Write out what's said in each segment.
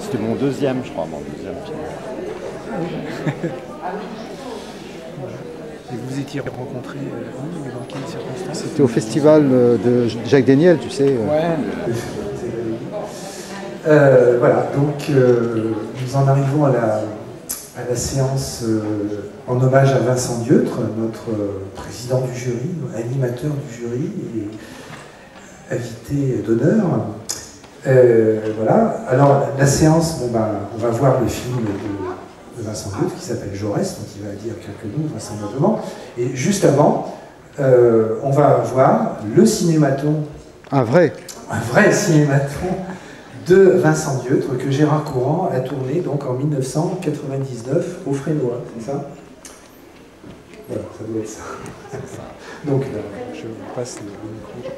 C'était mon deuxième, je crois, mon deuxième film. Et vous étiez rencontrés où et dans quelles circonstances? C'était au festival de Jacques Daniel, tu sais. Ouais. Voilà, donc nous en arrivons à la séance en hommage à Vincent Dieutre, notre président du jury, animateur du jury et invité d'honneur. Voilà, alors la séance, on va voir le film de Vincent Dieutre qui s'appelle Jaurès, donc il va dire quelques mots vraisemblablement. Et juste avant, on va voir le cinématon. Un vrai Cinématon de Vincent Dieutre que Gérard Courant a tourné donc en 1999 au Frénois, c'est ça? Voilà, ça doit être ça. Donc, je vous passe le micro.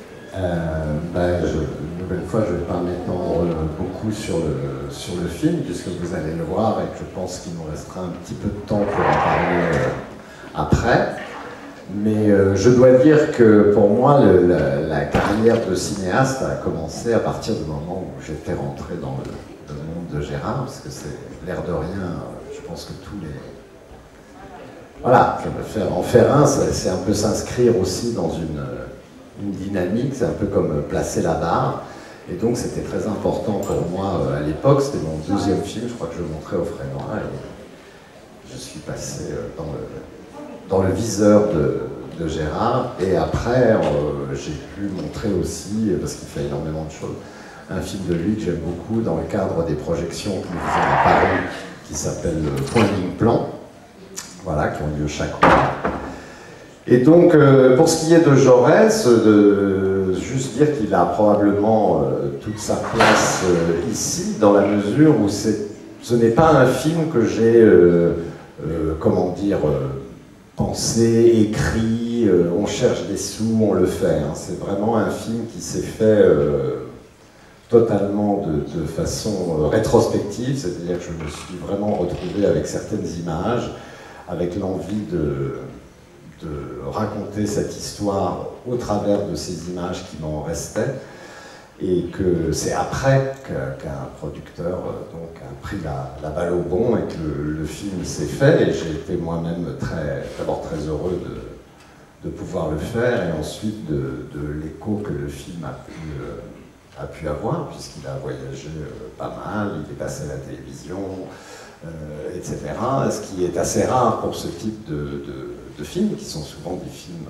Une nouvelle fois, je ne vais pas m'étendre beaucoup sur le film, puisque vous allez le voir et que je pense qu'il nous restera un petit peu de temps pour en parler après. Mais je dois dire que pour moi, la carrière de cinéaste a commencé à partir du moment où j'étais rentré dans le monde de Gérard, parce que c'est l'air de rien, je pense que tous les... Voilà, en faire un, c'est un peu s'inscrire aussi dans une dynamique, c'est un peu comme placer la barre. Et donc c'était très important pour moi à l'époque, c'était mon deuxième film, je crois que je le montrais au Frénois, et je suis passé dans le viseur de Gérard, et après j'ai pu montrer aussi, parce qu'il fait énormément de choses, un film de lui que j'aime beaucoup dans le cadre des projections que nous faisons à Paris, qui s'appelle Point Ligne Plan, voilà, qui ont lieu chaque mois. Et donc, pour ce qui est de Jaurès, juste dire qu'il a probablement toute sa place ici, dans la mesure où ce n'est pas un film que j'ai, pensé, écrit, on cherche des sous, on le fait. Hein. C'est vraiment un film qui s'est fait totalement de façon rétrospective, c'est-à-dire que je me suis vraiment retrouvé avec certaines images, avec l'envie de raconter cette histoire au travers de ces images qui m'en restaient, et que c'est après qu'un producteur a pris la balle au bond et que le film s'est fait, et j'ai été moi-même d'abord très heureux de pouvoir le faire, et ensuite de l'écho que le film a pu avoir, puisqu'il a voyagé pas mal, il est passé à la télévision, etc. Ce qui est assez rare pour ce type de films, qui sont souvent des films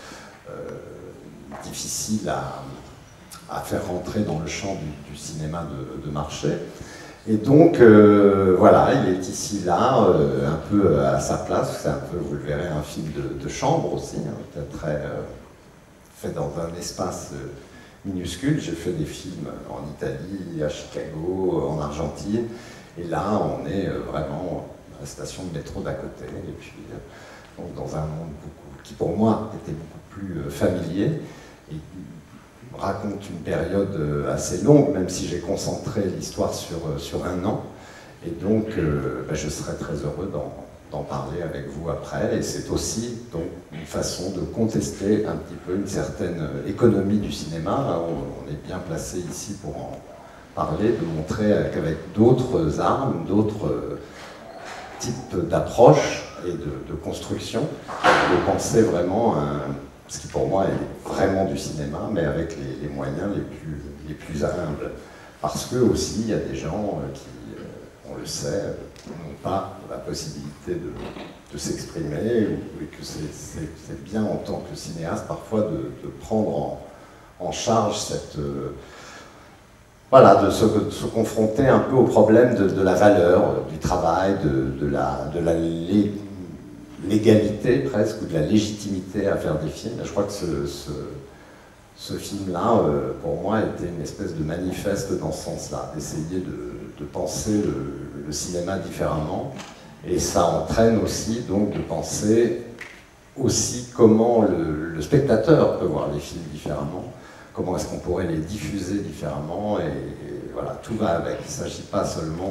difficiles à faire rentrer dans le champ du cinéma de marché. Et donc, voilà, il est ici, là, un peu à sa place. C'est un peu, vous le verrez, un film de chambre aussi, hein, très fait dans un espace minuscule. J'ai fait des films en Italie, à Chicago, en Argentine. Et là, on est vraiment à la station de métro d'à côté. Et puis, donc dans un monde qui, pour moi, était beaucoup plus familier. Et raconte une période assez longue, même si j'ai concentré l'histoire sur un an. Et donc, je serai très heureux d'en parler avec vous après. Et c'est aussi donc, une façon de contester un petit peu une certaine économie du cinéma. On est bien placé ici pour en parler, de montrer qu'avec d'autres armes, d'autres types d'approches et de construction, de penser vraiment ce qui pour moi est vraiment du cinéma, mais avec les moyens les plus humbles. Parce que aussi, il y a des gens qui, on le sait, n'ont pas la possibilité de s'exprimer, et que c'est bien en tant que cinéaste parfois de prendre en charge cette... voilà, de se confronter un peu au problème de la valeur, du travail, de la l'égalité presque, ou de la légitimité à faire des films. Je crois que ce film-là, pour moi, était une espèce de manifeste dans ce sens-là, d'essayer de penser le cinéma différemment, et ça entraîne aussi donc de penser aussi comment le spectateur peut voir les films différemment, comment est-ce qu'on pourrait les diffuser différemment, et voilà, tout va avec. Il ne s'agit pas seulement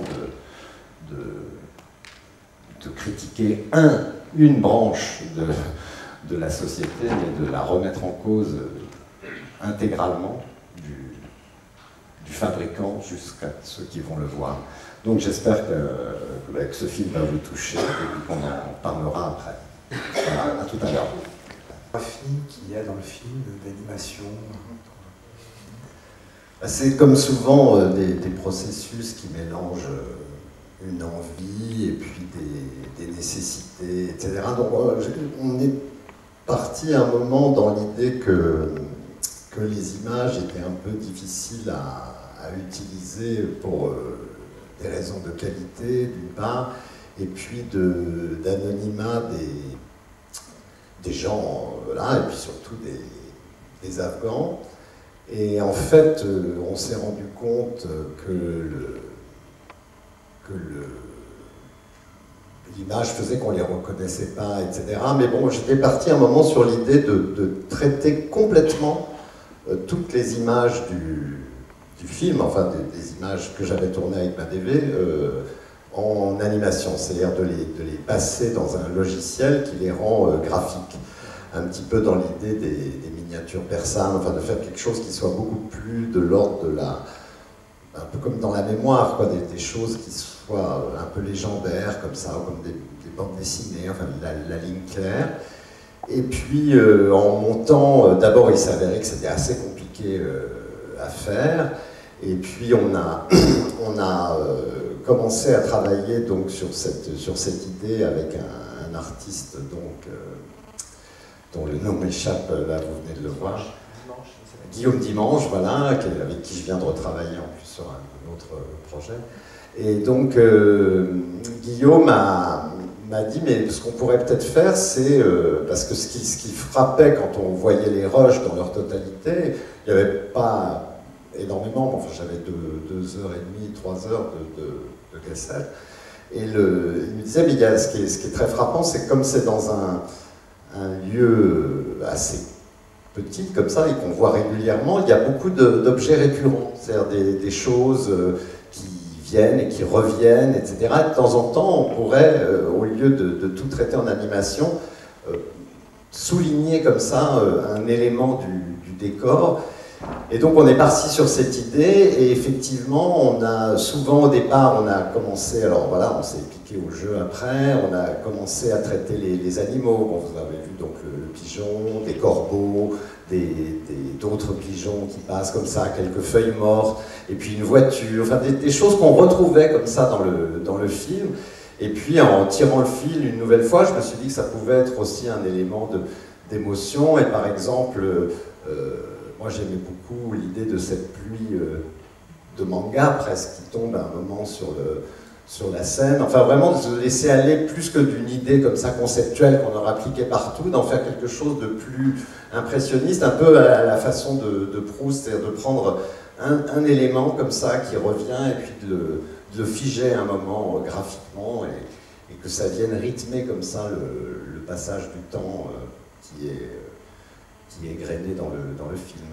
de critiquer une branche de la société, mais de la remettre en cause intégralement du fabricant jusqu'à ceux qui vont le voir. Donc j'espère que ce film va vous toucher et qu'on en parlera après. Voilà, à tout à l'heure. Qu'il y a dans le film d'animation. C'est comme souvent des processus qui mélangent une envie et puis des nécessités, etc. Donc on est parti à un moment dans l'idée que les images étaient un peu difficiles à utiliser pour des raisons de qualité, d'une part, et puis d'anonymat des gens, là, et puis surtout des Afghans. Et en fait, on s'est rendu compte que l'image faisait qu'on ne les reconnaissait pas, etc. Mais bon, j'étais parti un moment sur l'idée de traiter complètement toutes les images du film, enfin des images que j'avais tournées avec ma DV, en animation, c'est-à-dire de les passer dans un logiciel qui les rend graphiques, un petit peu dans l'idée des miniatures persanes, enfin de faire quelque chose qui soit beaucoup plus de l'ordre de un peu comme dans la mémoire, quoi, des choses qui soient un peu légendaires, comme ça, comme des bandes dessinées, enfin la ligne claire. Et puis en montant, d'abord il s'avérait que c'était assez compliqué à faire, et puis on a commencé à travailler donc sur cette idée avec un artiste donc, dont le nom m'échappe, là vous venez de le voir. Guillaume Dimanche, voilà, avec qui je viens de retravailler en plus sur un autre projet. Et donc Guillaume m'a dit, mais ce qu'on pourrait peut-être faire, c'est, parce que ce qui frappait quand on voyait les rushs dans leur totalité, il n'y avait pas énormément, mais enfin j'avais 2h30, 3 heures de cassette. Et il me disait, mais ce qui est très frappant, c'est que comme c'est dans un lieu assez petit comme ça et qu'on voit régulièrement, il y a beaucoup d'objets récurrents, c'est-à-dire des choses qui viennent et qui reviennent, etc. Et de temps en temps, on pourrait, au lieu de tout traiter en animation, souligner comme ça un élément du décor. Et donc on est parti sur cette idée, et effectivement, on a souvent au départ, on a commencé, alors voilà, on s'est piqué au jeu après, on a commencé à traiter les animaux. Bon, vous avez vu donc le pigeon, des corbeaux, d'autres pigeons qui passent comme ça, quelques feuilles mortes, et puis une voiture, enfin des choses qu'on retrouvait comme ça dans le film. Et puis en tirant le fil une nouvelle fois, je me suis dit que ça pouvait être aussi un élément d'émotion, et par exemple, moi j'aimais beaucoup l'idée de cette pluie de manga presque qui tombe à un moment sur la scène, enfin vraiment de se laisser aller plus que d'une idée comme ça conceptuelle qu'on aurait appliquée partout, d'en faire quelque chose de plus impressionniste, un peu à la façon de Proust, c'est-à-dire de prendre un élément comme ça qui revient et puis de le figer un moment graphiquement et que ça vienne rythmer comme ça le passage du temps qui est égrené dans le film.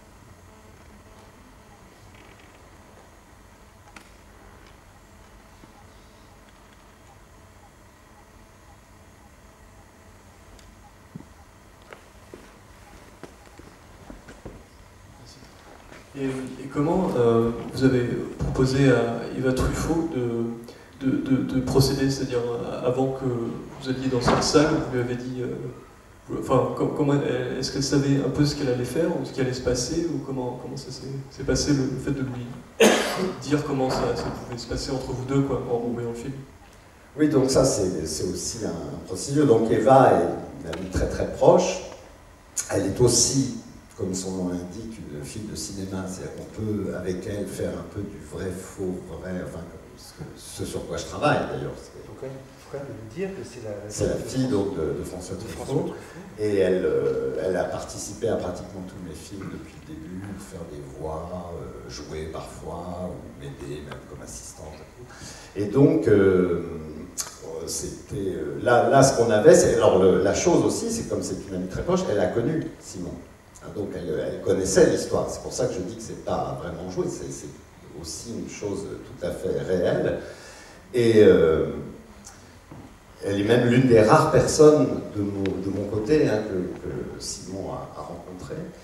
Et comment vous avez proposé à Eva Truffaut de procéder, c'est-à-dire avant que vous alliez dans cette salle, vous lui avez dit, enfin, comment est-ce qu'elle savait un peu ce qu'elle allait faire ou ce qui allait se passer, ou comment ça s'est passé le fait de lui dire comment ça pouvait se passer entre vous deux, quoi, en voyant le film? Oui, donc ça c'est aussi un procédure. Donc Eva est une amie très très proche. Elle est aussi, comme son nom l'indique, une fille de cinéma, c'est-à-dire qu'on peut avec elle faire un peu du vrai, faux, vrai, enfin ce sur quoi je travaille d'ailleurs. Donc il faut quand même lui dire que c'est la fille donc, de François Truffaut, et elle a participé à pratiquement tous mes films depuis le début, faire des voix, jouer parfois, ou m'aider même comme assistante. Et donc c'était là ce qu'on avait, alors la chose aussi, c'est comme c'est une amie très proche, elle a connu Simon. Donc elle connaissait l'histoire, c'est pour ça que je dis que c'est pas vraiment joué, c'est aussi une chose tout à fait réelle. Et elle est même l'une des rares personnes de mon côté que Simon a rencontré.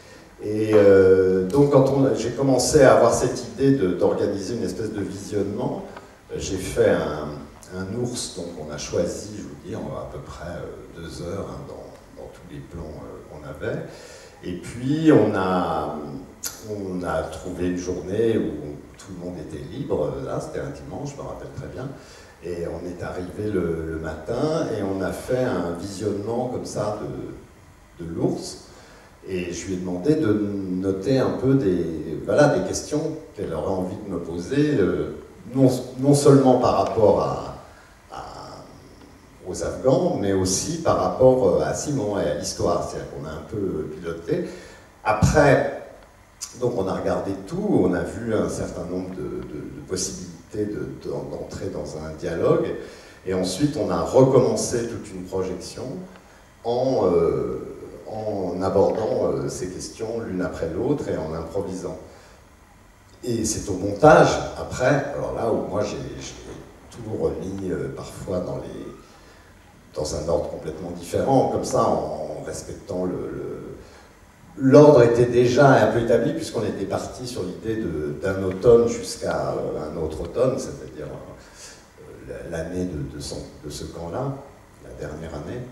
Et donc quand j'ai commencé à avoir cette idée d'organiser une espèce de visionnement, j'ai fait un ours, donc on a choisi, je vous dis, à peu près 2 heures hein, dans tous les plans qu'on avait. Et puis on a trouvé une journée où tout le monde était libre, là c'était un dimanche, je me rappelle très bien. Et on est arrivé le matin et on a fait un visionnement comme ça de l'ours. Et je lui ai demandé de noter un peu des questions qu'elle aurait envie de me poser, non seulement par rapport aux Afghans, mais aussi par rapport à Simon et à l'histoire. C'est-à-dire qu'on a un peu piloté. Après, donc on a regardé tout, on a vu un certain nombre de possibilités d'entrer dans un dialogue, et ensuite on a recommencé toute une projection en abordant ces questions l'une après l'autre et en improvisant. Et c'est au montage, après, alors là où moi j'ai tout remis parfois dans un ordre complètement différent, comme ça, en respectant l'ordre était déjà un peu établi puisqu'on était parti sur l'idée d'un automne jusqu'à un autre automne, c'est-à-dire l'année de ce camp-là, la dernière année.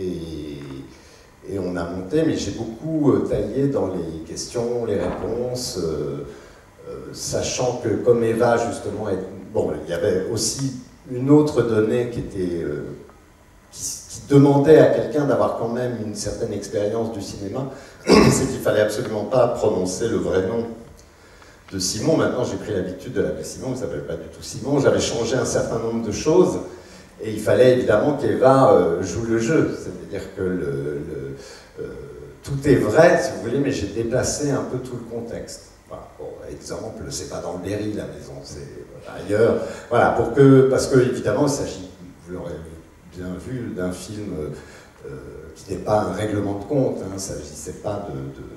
Et on a monté, mais j'ai beaucoup taillé dans les questions, les réponses, sachant que comme Eva, justement, bon, il y avait aussi une autre donnée qui demandait à quelqu'un d'avoir quand même une certaine expérience du cinéma, c'est qu'il ne fallait absolument pas prononcer le vrai nom de Simon. Maintenant, j'ai pris l'habitude de l'appeler Simon, il ne s'appelle pas du tout Simon. J'avais changé un certain nombre de choses, et il fallait évidemment qu'Eva joue le jeu. C'est-à-dire que tout est vrai, si vous voulez, mais j'ai déplacé un peu tout le contexte. Voilà, pour exemple, c'est pas dans le Berry, la maison, c'est ailleurs. Voilà, parce que évidemment, il s'agit, vous l'aurez bien vu, d'un film qui n'est pas un règlement de compte. Il ne s'agissait pas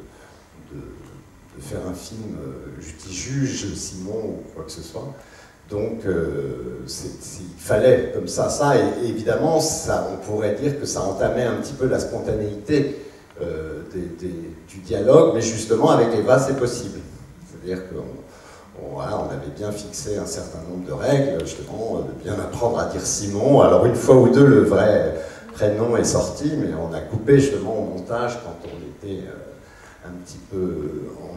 de faire un film qui juge Simon ou quoi que ce soit. Donc, il fallait comme ça. Et évidemment, on pourrait dire que ça entamait un petit peu la spontanéité du dialogue, mais justement, avec Eva, c'est possible. C'est-à-dire qu'on avait bien fixé un certain nombre de règles, justement, de bien apprendre à dire Simon. Alors, une fois ou deux, le vrai prénom est sorti, mais on a coupé justement au montage quand on était un petit peu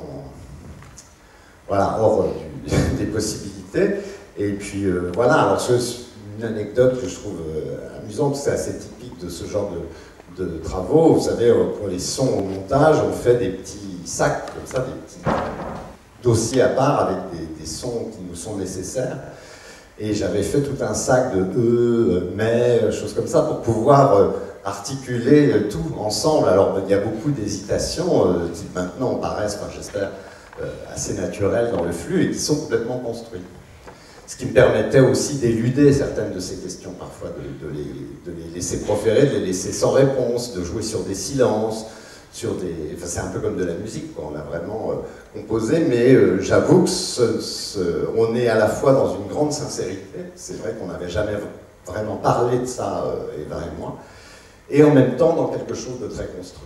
hors des possibilités. Et puis voilà, alors c'est une anecdote que je trouve amusante, c'est assez typique de ce genre de travaux. Vous savez, pour les sons au montage, on fait des petits sacs, comme ça, des petits dossiers à part avec des sons qui nous sont nécessaires. Et j'avais fait tout un sac de mais, choses comme ça, pour pouvoir articuler tout ensemble. Alors il y a beaucoup d'hésitations qui maintenant paraissent, j'espère, assez naturelles dans le flux et qui sont complètement construites. Ce qui me permettait aussi d'éluder certaines de ces questions, parfois de les laisser proférer, de les laisser sans réponse, de jouer sur des silences, c'est un peu comme de la musique, quoi. On a vraiment composé, mais j'avoue que on est à la fois dans une grande sincérité, c'est vrai qu'on n'avait jamais vraiment parlé de ça, Eva et moi, et en même temps dans quelque chose de très construit.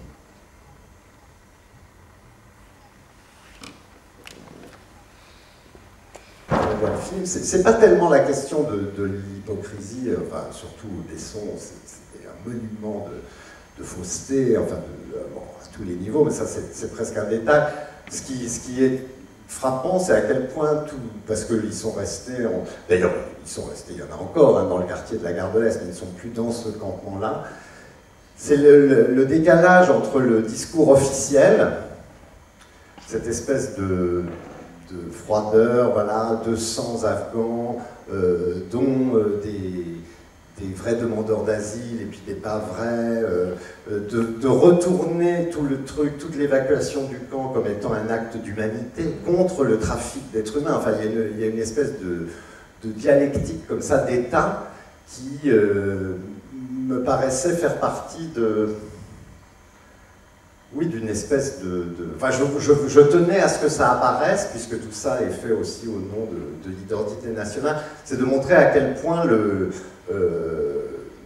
C'est pas tellement la question de l'hypocrisie, surtout des sons, c'est un monument de fausseté, à tous les niveaux, mais ça c'est presque un détail. Ce qui est frappant, c'est à quel point parce qu'ils sont restés, d'ailleurs ils sont restés, il y en a encore dans le quartier de la Gare de l'Est, mais ils ne sont plus dans ce campement-là, c'est le décalage entre le discours officiel, cette espèce de froideur, 200 Afghans, dont des vrais demandeurs d'asile et puis des pas vrais, de retourner tout le truc, toute l'évacuation du camp comme étant un acte d'humanité contre le trafic d'êtres humains. Il y a une espèce de dialectique comme ça d'État qui me paraissait faire partie d'une espèce je tenais à ce que ça apparaisse, puisque tout ça est fait aussi au nom de l'identité nationale, c'est de montrer à quel point le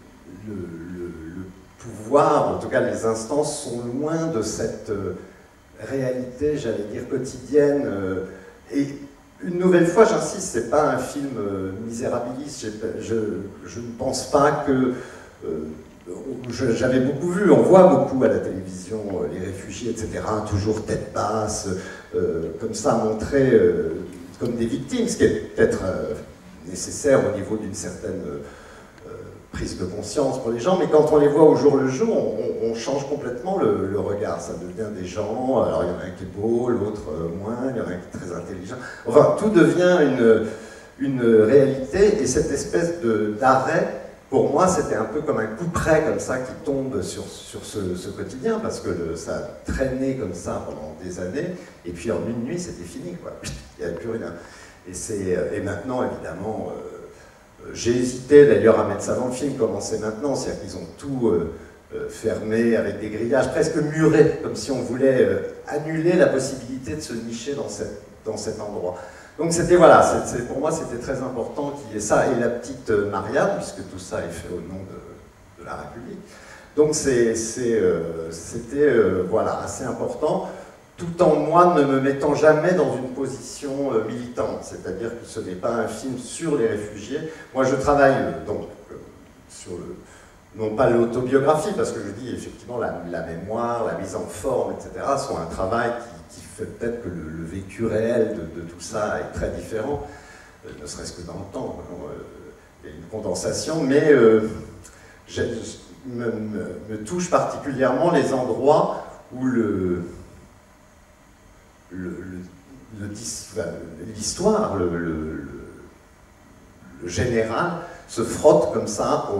pouvoir, en tout cas les instances, sont loin de cette réalité, j'allais dire, quotidienne. Et une nouvelle fois, j'insiste, c'est pas un film misérabiliste. Je ne pense pas que... J'avais beaucoup vu, on voit beaucoup à la télévision les réfugiés, etc., toujours tête basse, comme ça, montrés comme des victimes, ce qui est peut-être nécessaire au niveau d'une certaine prise de conscience pour les gens, mais quand on les voit au jour le jour, on change complètement le regard. Ça devient des gens, alors il y en a un qui est beau, l'autre moins, il y en a un qui est très intelligent. Enfin, tout devient une réalité, et cette espèce d'arrêt, pour moi, c'était un peu comme un coup près comme ça qui tombe sur ce quotidien, parce que ça a traîné comme ça pendant des années, et puis en une nuit, c'était fini, quoi. Il n'y avait plus rien. Et maintenant, évidemment, j'ai hésité d'ailleurs à mettre ça dans le film, comment c'est maintenant, c'est-à-dire qu'ils ont tout fermé avec des grillages presque murés, comme si on voulait annuler la possibilité de se nicher dans cet endroit. Donc c'était, voilà, pour moi c'était très important qu'il y ait ça, et la petite Marianne, puisque tout ça est fait au nom de la République. Donc c'était voilà, assez important, tout en moi ne me mettant jamais dans une position militante, c'est-à-dire que ce n'est pas un film sur les réfugiés. Moi je travaille donc sur non pas l'autobiographie, parce que je dis effectivement la mémoire, la mise en forme, etc., sont un travail qui fait peut-être que le vécu réel de tout ça est très différent, ne serait-ce que dans le temps. Il y a une condensation, mais me touche particulièrement les endroits où l'histoire, le général, se frotte comme ça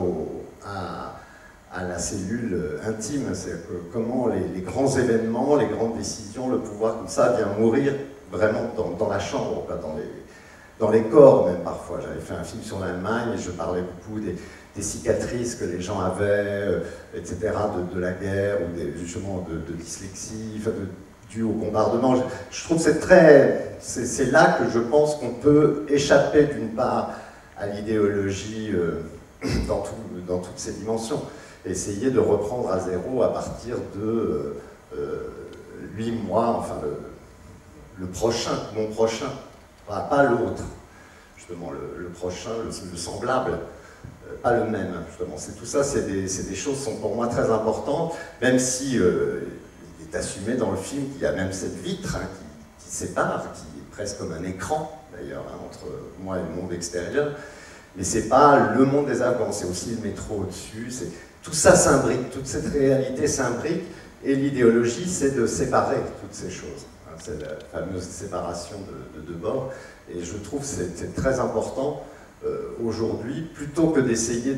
à la cellule intime. C'est comment les grands événements, les grandes décisions, le pouvoir comme ça vient mourir vraiment dans la chambre, pas dans les corps même parfois. J'avais fait un film sur l'Allemagne et je parlais beaucoup des cicatrices que les gens avaient, etc., de la guerre, ou justement de dyslexie, enfin dû au bombardement. Je trouve que c'est là que je pense qu'on peut échapper d'une part à l'idéologie dans toutes ses dimensions, essayer de reprendre à zéro à partir de lui, moi, enfin le prochain, mon prochain, enfin, pas l'autre, justement, le prochain, le semblable, pas le même, justement. Tout ça, c'est des choses qui sont pour moi très importantes, même si il est assumé dans le film qu'il y a même cette vitre qui sépare, qui est presque comme un écran, d'ailleurs, entre moi et le monde extérieur. Mais c'est pas le monde des Afghans, c'est aussi le métro au-dessus. Tout ça s'imbrique, toute cette réalité s'imbrique, et l'idéologie, c'est de séparer toutes ces choses. C'est la fameuse séparation de bords. Et je trouve que c'est très important aujourd'hui, plutôt que d'essayer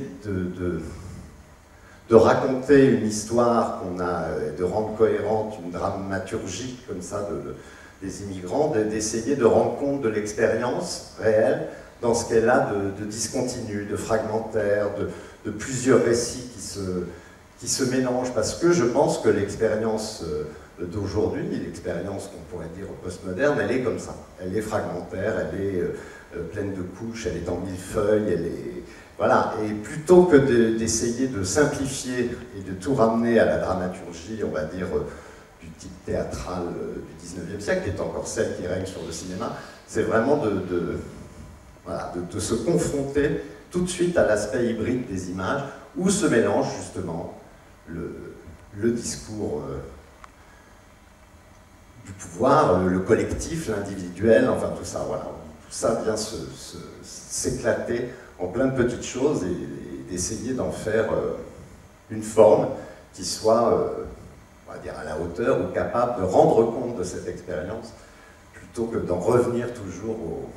de raconter une histoire qu'on a, de rendre cohérente, une dramaturgie comme ça des immigrants, d'essayer de rendre compte de l'expérience réelle dans ce qu'elle a de discontinu, de fragmentaire, de plusieurs récits qui se mélangent, parce que je pense que l'expérience d'aujourd'hui, l'expérience qu'on pourrait dire postmoderne, elle est comme ça. Elle est fragmentaire, elle est pleine de couches, elle est en millefeuille, elle est... Voilà, et plutôt que d'essayer de simplifier et de tout ramener à la dramaturgie, on va dire, du type théâtral du 19e siècle, qui est encore celle qui règne sur le cinéma, c'est vraiment de se confronter tout de suite à l'aspect hybride des images, où se mélange justement le discours du pouvoir, le collectif, l'individuel, enfin tout ça, voilà. Tout ça vient s'éclater en plein de petites choses et d'essayer d'en faire une forme qui soit, on va dire, à la hauteur ou capable de rendre compte de cette expérience, plutôt que d'en revenir toujours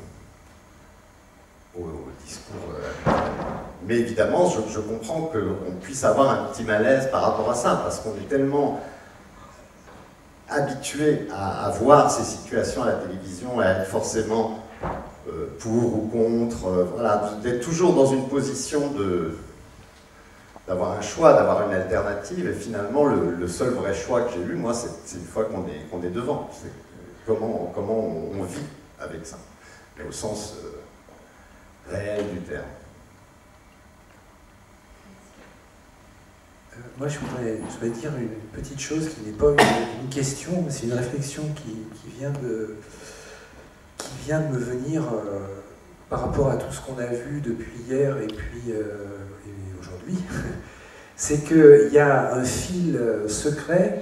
au discours. Mais évidemment, je comprends qu'on puisse avoir un petit malaise par rapport à ça, parce qu'on est tellement habitué à voir ces situations à la télévision, à être forcément pour ou contre, voilà, d'être toujours dans une position d'avoir un choix, d'avoir une alternative, et finalement le seul vrai choix que j'ai eu, moi, c'est une fois qu'on est devant. C'est comment on vit avec ça, mais au sens réel du terme. Moi, je voudrais dire une petite chose qui n'est pas une question, mais c'est une réflexion qui vient de me venir par rapport à tout ce qu'on a vu depuis hier et puis et aujourd'hui. C'est qu'il y a un fil secret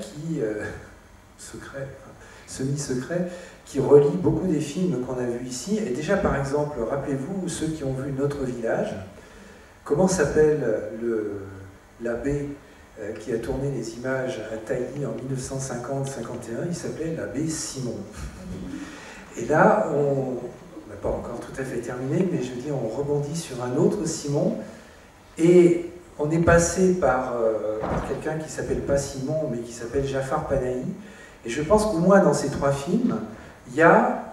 semi-secret, qui relie beaucoup des films qu'on a vus ici. Et déjà, par exemple, rappelez-vous, ceux qui ont vu Notre Village, comment s'appelle l'abbé qui a tourné les images à Tailly en 1950-51? Il s'appelait l'abbé Simon. Et là, on n'a pas encore tout à fait terminé, mais je veux dire, on rebondit sur un autre Simon, et on est passé par quelqu'un qui s'appelle pas Simon, mais qui s'appelle Jafar Panahi. Et je pense qu'au moins dans ces trois films, il y a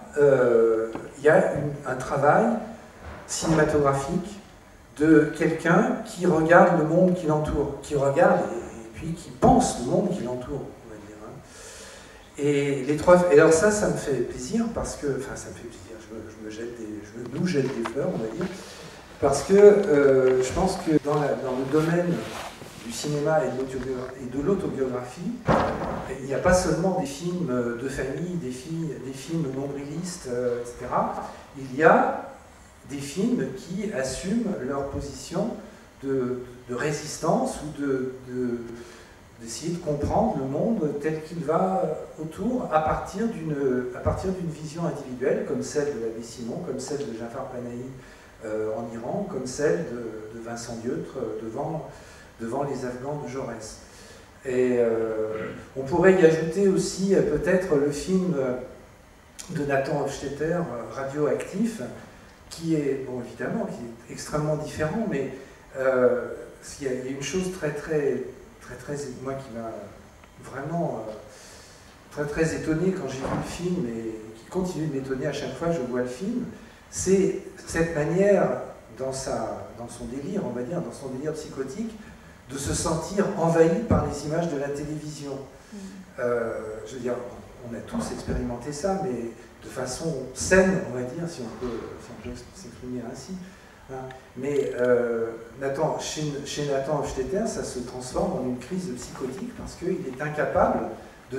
un travail cinématographique de quelqu'un qui regarde le monde qui l'entoure, qui regarde et puis qui pense le monde qui l'entoure, on va dire. Hein. Et alors ça me fait plaisir parce que, enfin ça me fait plaisir, je nous jette des fleurs, on va dire, parce que je pense que dans le domaine du cinéma et de l'autobiographie, il n'y a pas seulement des films de famille, des films nombrilistes, etc. Il y a des films qui assument leur position de résistance ou d'essayer de comprendre le monde tel qu'il va autour à partir d'une vision individuelle, comme celle de l'abbé Simon, comme celle de Jafar Panahi en Iran, comme celle de Vincent Dieutre devant les Afghans de Jaurès. Et on pourrait y ajouter aussi peut-être le film de Nathan Hofstetter, Radioactif, qui est, bon évidemment, qui est extrêmement différent, mais il y a une chose très, moi qui m'a vraiment très étonné quand j'ai vu le film, et qui continue de m'étonner à chaque fois que je vois le film, c'est cette manière, dans son délire, on va dire, dans son délire psychotique, de se sentir envahi par les images de la télévision. Je veux dire, on a tous expérimenté ça, mais de façon saine, on va dire, si on peut s'exprimer ainsi. Hein. Mais chez Nathan Hofstetter, ça se transforme en une crise psychotique parce qu'il est incapable de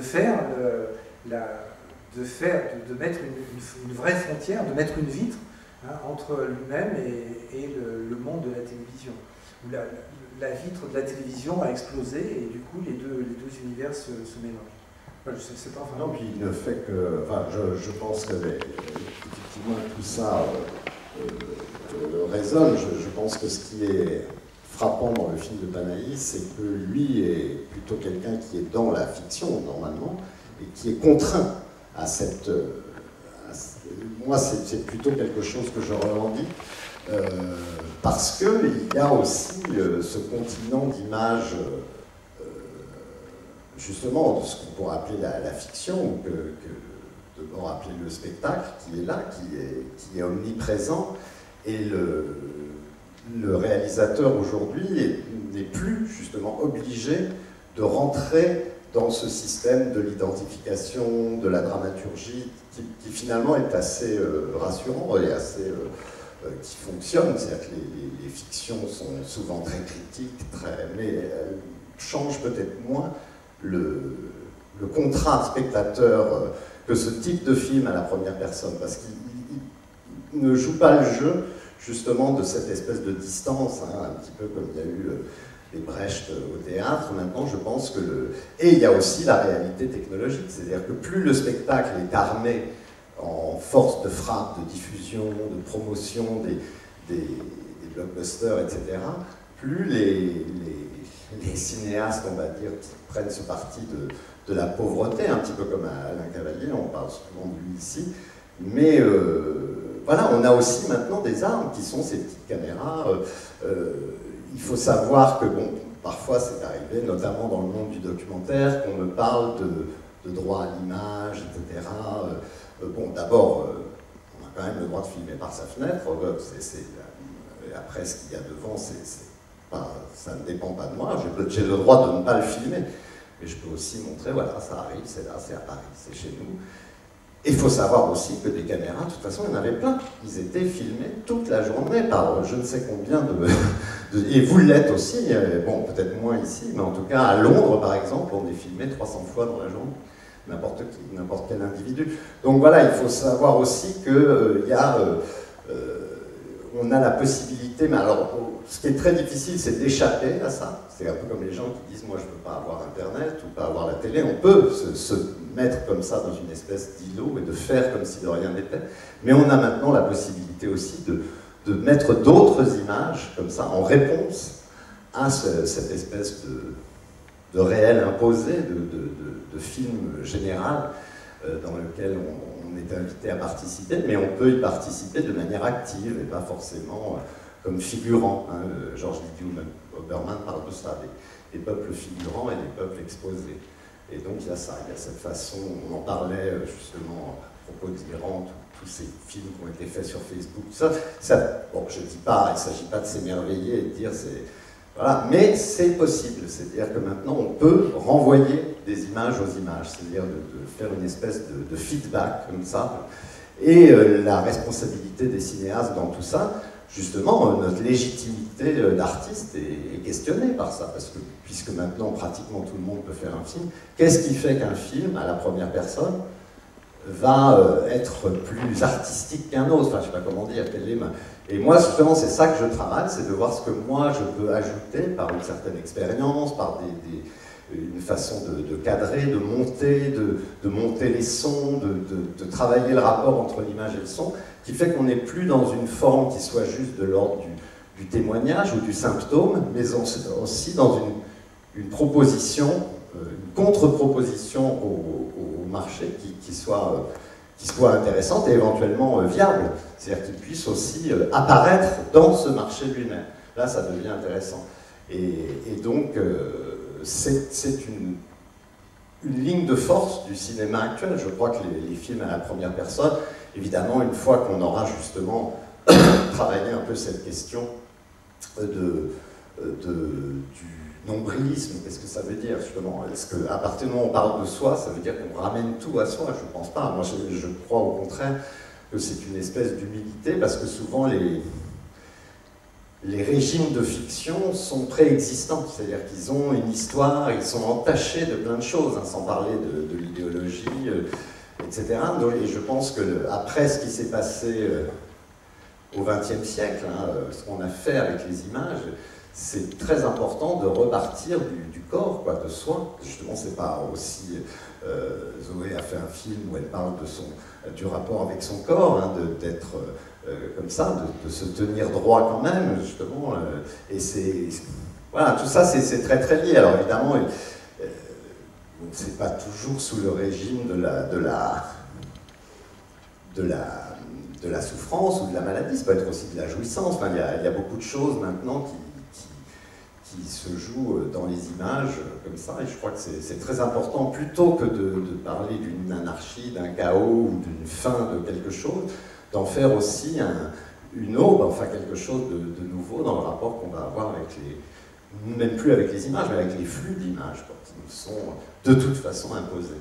mettre une vraie frontière, de mettre une vitre entre lui-même et le monde de la télévision. Où la vitre de la télévision a explosé et du coup les deux univers se mélangent. Enfin, je sais pas, non, puis il ne fait que... Enfin, je pense que effectivement tout ça résonne. Je pense que ce qui est frappant dans le film de Panahi, c'est que lui est plutôt quelqu'un qui est dans la fiction normalement et qui est contraint à cette... moi, c'est plutôt quelque chose que je revendique. Parce qu'il y a aussi ce continent d'images, justement, de ce qu'on pourrait appeler la fiction, ou que devons appeler le spectacle, qui est là, qui est omniprésent, et le réalisateur aujourd'hui n'est plus justement obligé de rentrer dans ce système de l'identification, de la dramaturgie, qui finalement est assez rassurant et assez... qui fonctionne, c'est-à-dire que les fictions sont souvent très critiques, mais elles changent peut-être moins le contrat spectateur que ce type de film à la première personne, parce qu'il ne joue pas le jeu justement de cette espèce de distance, hein, un petit peu comme il y a eu les Brecht au théâtre. Maintenant, je pense que Et il y a aussi la réalité technologique, c'est-à-dire que plus le spectacle est armé en force de frappe, de diffusion, de promotion des blockbusters, etc., plus les cinéastes, on va dire, qui prennent ce parti de la pauvreté, un petit peu comme Alain Cavalier, on parle souvent de lui ici, mais voilà, on a aussi maintenant des armes qui sont ces petites caméras. Il faut savoir que, bon, parfois c'est arrivé, notamment dans le monde du documentaire, qu'on me parle de droit à l'image, etc., bon, d'abord, on a quand même le droit de filmer par sa fenêtre. Après, ce qu'il y a devant, ça ne dépend pas de moi. J'ai le droit de ne pas le filmer. Mais je peux aussi montrer, voilà, ça arrive, c'est là, c'est à Paris, c'est chez nous. Et il faut savoir aussi que des caméras, de toute façon, il y en avait plein. Ils étaient filmés toute la journée par je ne sais combien Et vous l'êtes aussi, bon, peut-être moins ici, mais en tout cas, à Londres, par exemple, on est filmé 300 fois dans la journée. N'importe qui, n'importe quel individu. Donc voilà, il faut savoir aussi que on a la possibilité, mais alors, ce qui est très difficile, c'est d'échapper à ça. C'est un peu comme les gens qui disent, moi je ne veux pas avoir Internet ou pas avoir la télé. On peut se mettre comme ça dans une espèce d'îlot et de faire comme si de rien n'était. Mais on a maintenant la possibilité aussi de mettre d'autres images comme ça en réponse à cette espèce de réel imposé, de film général dans lequel on est invité à participer, mais on peut y participer de manière active et pas forcément comme figurant. Hein. Georges Lidiou, Obermann parle de ça, des peuples figurants et des peuples exposés. Et donc il y a ça, il y a cette façon, on en parlait justement à propos d'Iran, tous ces films qui ont été faits sur Facebook, ça bon, je ne dis pas, il ne s'agit pas de s'émerveiller et de dire c'est... Voilà, mais c'est possible, c'est-à-dire que maintenant on peut renvoyer des images aux images, c'est-à-dire de faire une espèce de feedback comme ça. Et la responsabilité des cinéastes dans tout ça, justement, notre légitimité d'artiste est questionnée par ça, parce que puisque maintenant pratiquement tout le monde peut faire un film, qu'est-ce qui fait qu'un film, à la première personne, va être plus artistique qu'un autre? Enfin, je ne sais pas comment dire, et moi, justement, c'est ça que je travaille, c'est de voir ce que moi je peux ajouter par une certaine expérience, par une façon de cadrer, de monter les sons, de travailler le rapport entre l'image et le son, qui fait qu'on n'est plus dans une forme qui soit juste de l'ordre du témoignage ou du symptôme, mais aussi dans une proposition, une contre-proposition au marché qui soit intéressante et éventuellement viable, c'est-à-dire qu'il puisse aussi apparaître dans ce marché lui-même. Là, ça devient intéressant. Et donc, c'est une ligne de force du cinéma actuel. Je crois que les films à la première personne, évidemment, une fois qu'on aura justement travaillé un peu cette question du nombrilisme, qu'est-ce que ça veut dire justement? Est-ce qu'à partir du moment où on parle de soi, ça veut dire qu'on ramène tout à soi? Je ne pense pas. Moi, je crois au contraire que c'est une espèce d'humilité, parce que souvent les régimes de fiction sont préexistants, c'est-à-dire qu'ils ont une histoire, ils sont entachés de plein de choses, hein, sans parler de l'idéologie, etc. Et je pense que après ce qui s'est passé au XXe siècle, hein, ce qu'on a fait avec les images, c'est très important de repartir du corps, quoi, de soi. Justement, c'est pas aussi... Zoé a fait un film où elle parle du rapport avec son corps, hein, d'être comme ça, de se tenir droit quand même, justement. Et c'est... Voilà, tout ça, c'est très très lié. Alors évidemment, c'est pas toujours sous le régime de la souffrance ou de la maladie, ça peut être aussi de la jouissance. Enfin, il y a beaucoup de choses maintenant qui se jouent dans les images comme ça, et je crois que c'est très important, plutôt que de parler d'une anarchie, d'un chaos ou d'une fin de quelque chose, d'en faire aussi une aube, enfin quelque chose de nouveau dans le rapport qu'on va avoir avec même plus avec les images, mais avec les flux d'images, qui nous sont de toute façon imposés.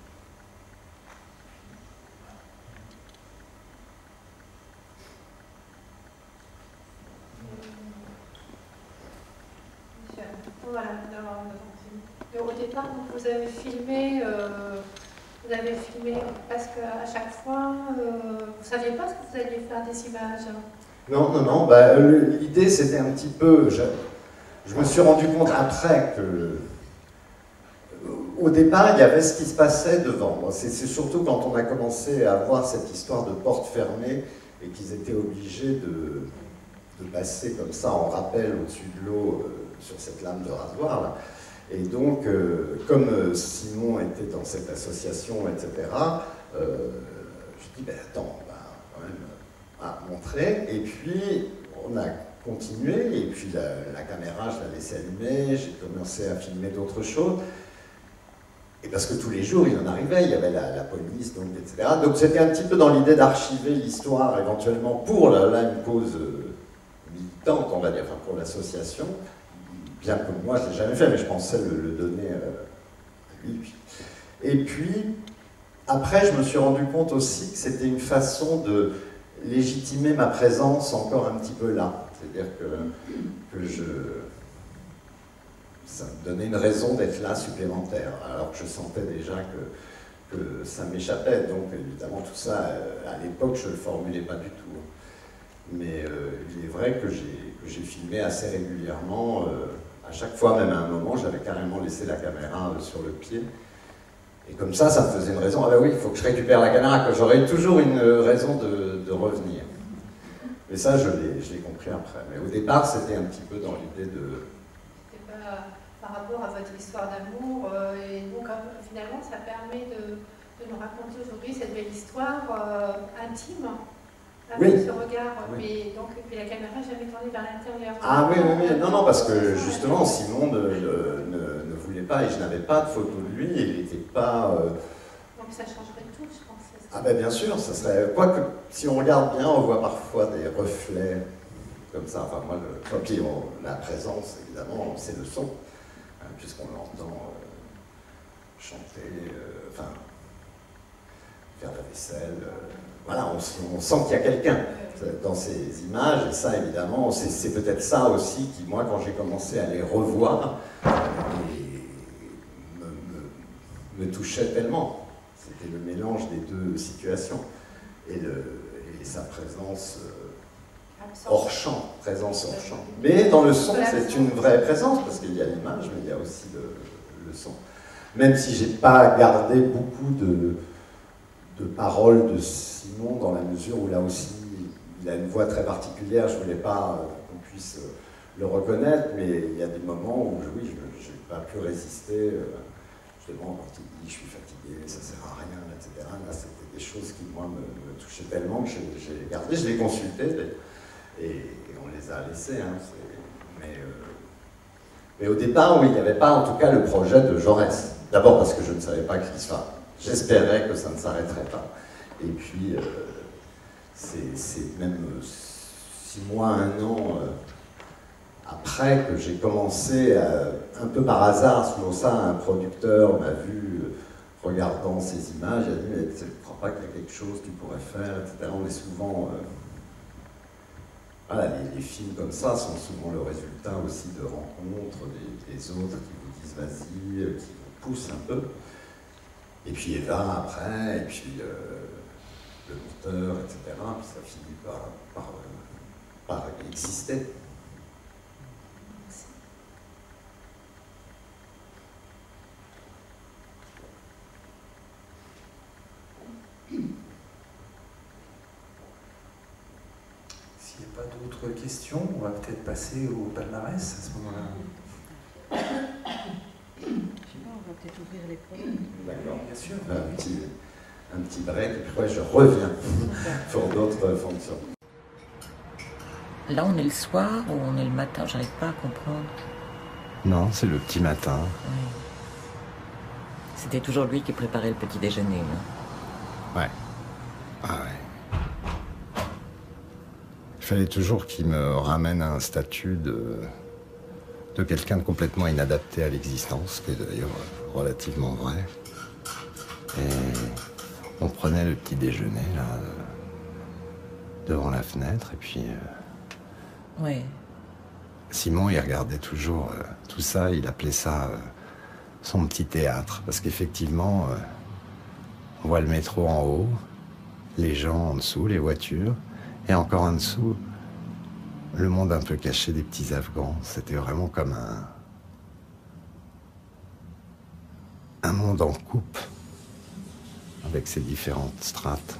Voilà, au départ, vous avez filmé parce qu'à chaque fois, vous ne saviez pas ce que vous alliez faire des images. Non. Bah, l'idée, c'était un petit peu... Je me suis rendu compte après que... Au départ, il y avait ce qui se passait devant. C'est surtout quand on a commencé à voir cette histoire de porte fermée et qu'ils étaient obligés de passer comme ça en rappel au-dessus de l'eau sur cette lame de rasoir, là. Et donc, comme Simon était dans cette association, etc., je dis, ben attends, on va quand même montrer. Et puis, on a continué, et puis la caméra, je la laissais allumer, j'ai commencé à filmer d'autres choses. Et parce que tous les jours, il en arrivait, il y avait la police, donc, etc. Donc c'était un petit peu dans l'idée d'archiver l'histoire, éventuellement, pour une cause militante, on va dire, enfin pour l'association. Bien que moi, je ne l'ai jamais fait, mais je pensais le donner à lui. Et puis, après, je me suis rendu compte aussi que c'était une façon de légitimer ma présence encore un petit peu là. C'est-à-dire que ça me donnait une raison d'être là supplémentaire, alors que je sentais déjà que ça m'échappait. Donc évidemment tout ça, à l'époque, je ne le formulais pas du tout. Mais il est vrai que j'ai filmé assez régulièrement. À chaque fois, même à un moment, j'avais carrément laissé la caméra sur le pied. Et comme ça me faisait une raison. Ah ben oui, il faut que je récupère la caméra, que j'aurais toujours une raison de revenir. Mais ça, je l'ai compris après. Mais au départ, c'était un petit peu dans l'idée de... C'était pas par rapport à votre histoire d'amour. Et donc, finalement, ça permet de nous raconter aujourd'hui cette belle histoire intime. Avec Oui. ce regard, Oui. mais donc puis la caméra n'a jamais tourné vers l'intérieur. Ah oui, oui, oui, non, parce que justement, Simon ne voulait pas, et je n'avais pas de photo de lui, et il n'était pas... Donc ça changerait tout, je pense. Ah ben bien sûr, ça serait... Quoique, si on regarde bien, on voit parfois des reflets, comme ça, enfin moi, puis la présence, évidemment, c'est le son, hein, puisqu'on l'entend chanter, enfin, faire la vaisselle... Voilà, on sent qu'il y a quelqu'un dans ces images, et ça, évidemment, c'est peut-être ça aussi qui, moi, quand j'ai commencé à les revoir, me touchait tellement. C'était le mélange des deux situations, et sa présence hors champ, présence hors champ. Mais dans le son, c'est une vraie présence, parce qu'il y a l'image, mais il y a aussi le son. Même si j'ai pas gardé beaucoup de paroles de Simon, dans la mesure où là aussi il a une voix très particulière, je ne voulais pas qu'on puisse le reconnaître, mais il y a des moments où oui, je n'ai pas pu résister, justement quand il dit je suis fatigué, ça ne sert à rien, etc. Là c'était des choses qui moi me touchaient tellement que j'ai gardé, je les consultais et on les a laissées. Hein, mais au départ, oui, il n'y avait pas en tout cas le projet de Jaurès. D'abord parce que je ne savais pas qu'il se fasse. J'espérais que ça ne s'arrêterait pas. Et puis, c'est même 6 mois, 1 an après que j'ai commencé, un peu par hasard, selon ça, un producteur m'a vu regardant ces images, il a dit « mais tu ne crois pas qu'il y a quelque chose que tu pourrais faire, etc. » On est souvent... voilà, les films comme ça sont souvent le résultat aussi de rencontres des autres qui vous disent « vas-y », qui vous poussent un peu. Et puis Eva après, et puis le monteur, etc. Puis ça finit par exister. S'il n'y a pas d'autres questions, on va peut-être passer au palmarès à ce moment-là. Je sais pas, on va peut-être ouvrir les projets. D'accord. Bien sûr. Un petit break, et puis après je reviens pour d'autres fonctions. Là, on est le soir ou on est le matin? J'arrive pas à comprendre. Non, c'est le petit matin. Oui. C'était toujours lui qui préparait le petit déjeuner, là. Ouais. Ah ouais. Il fallait toujours qu'il me ramène à un statut de quelqu'un de complètement inadapté à l'existence, qui est d'ailleurs relativement vrai. Et on prenait le petit déjeuner, là, devant la fenêtre, et puis... Oui. Simon, il regardait toujours tout ça, il appelait ça son petit théâtre, parce qu'effectivement, on voit le métro en haut, les gens en dessous, les voitures, et encore en dessous, le monde un peu caché des petits Afghans. C'était vraiment comme un monde en coupe, avec ses différentes strates.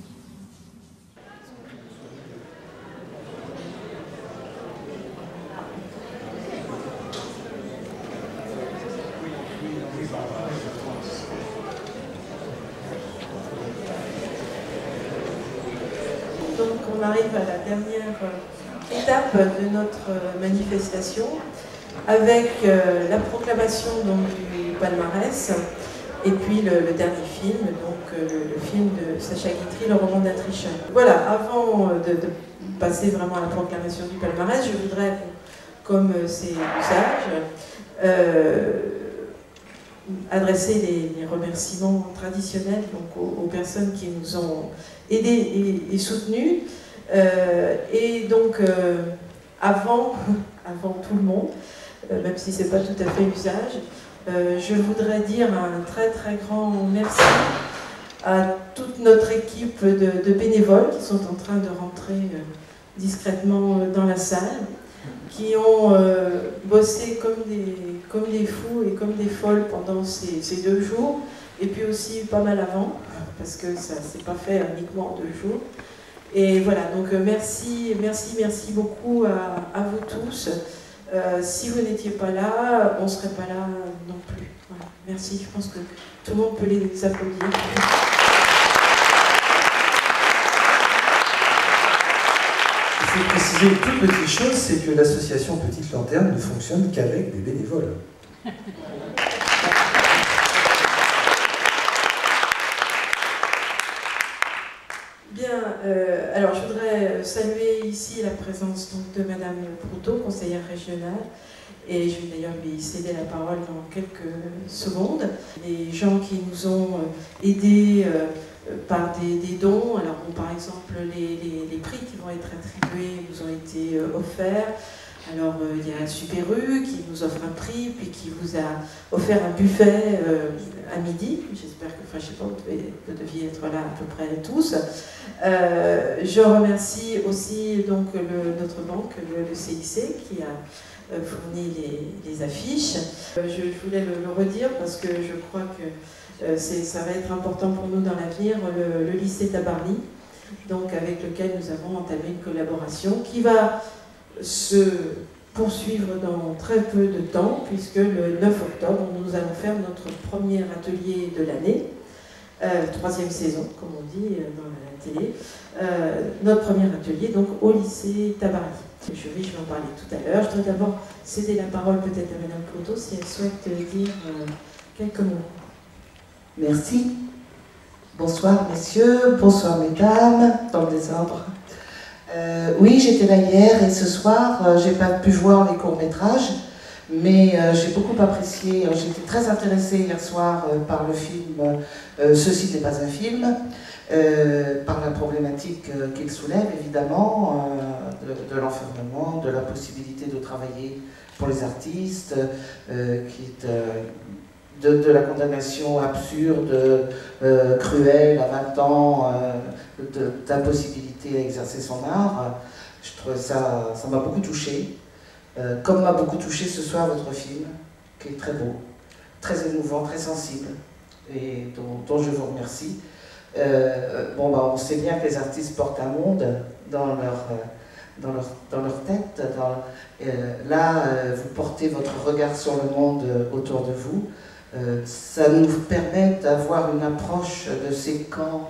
Donc on arrive à la dernière étape de notre manifestation avec la proclamation donc, du palmarès et puis le dernier film, donc le film de Sacha Guitry, Le roman d'un tricheur. Voilà, avant de passer vraiment à la proclamation du palmarès, je voudrais, comme c'est l'usage, adresser les remerciements traditionnels donc, aux personnes qui nous ont aidés et soutenus. Et donc, avant tout le monde, même si ce n'est pas tout à fait l'usage. Je voudrais dire un très très grand merci à toute notre équipe de bénévoles qui sont en train de rentrer discrètement dans la salle, qui ont bossé comme des fous et comme des folles pendant ces 2 jours, et puis aussi pas mal avant, parce que ça ne s'est pas fait uniquement en 2 jours. Et voilà, donc merci beaucoup à vous tous. Si vous n'étiez pas là, on ne serait pas là non plus. Voilà. Merci, je pense que tout le monde peut les applaudir. Il faut préciser une toute petite chose, c'est que l'association Petite Lanterne ne fonctionne qu'avec des bénévoles. Bien, alors je voudrais saluer ici la présence donc, de Madame Proutot, conseillère régionale, et je vais d'ailleurs lui céder la parole dans quelques secondes. Les gens qui nous ont aidés par des dons, alors bon, par exemple les prix qui vont être attribués nous ont été offerts. Alors il y a Super U qui nous offre un prix, puis qui vous a offert un buffet à midi. J'espère que, enfin je sais pas, vous deviez être là à peu près tous. Je remercie aussi donc notre banque, le CIC, qui a fourni les affiches. Je voulais le redire parce que je crois que ça va être important pour nous dans l'avenir, le lycée Tabarly, donc avec lequel nous avons entamé une collaboration qui va se poursuivre dans très peu de temps, puisque le 9 octobre, nous allons faire notre premier atelier de l'année, 3e saison, comme on dit dans la télé, notre premier atelier donc au lycée Tabarly. Le jury, je vais en parler tout à l'heure. Je dois d'abord céder la parole peut-être à Madame Proutot si elle souhaite dire quelques mots. Merci. Bonsoir messieurs, bonsoir mesdames, dans le désordre. Oui, j'étais là hier et ce soir, j'ai pas pu voir les courts-métrages, mais j'ai beaucoup apprécié, j'étais très intéressée hier soir par le film « Ceci n'est pas un film », par la problématique qu'il soulève évidemment, de l'enfermement, de la possibilité de travailler pour les artistes, de la condamnation absurde, cruelle à 20 ans, d'impossibilité à exercer son art. Je trouvais ça m'a beaucoup touchée, comme m'a beaucoup touché ce soir votre film, qui est très beau, très émouvant, très sensible, et dont je vous remercie. On sait bien que les artistes portent un monde dans leur tête. Là, vous portez votre regard sur le monde autour de vous. Ça nous permet d'avoir une approche de ces camps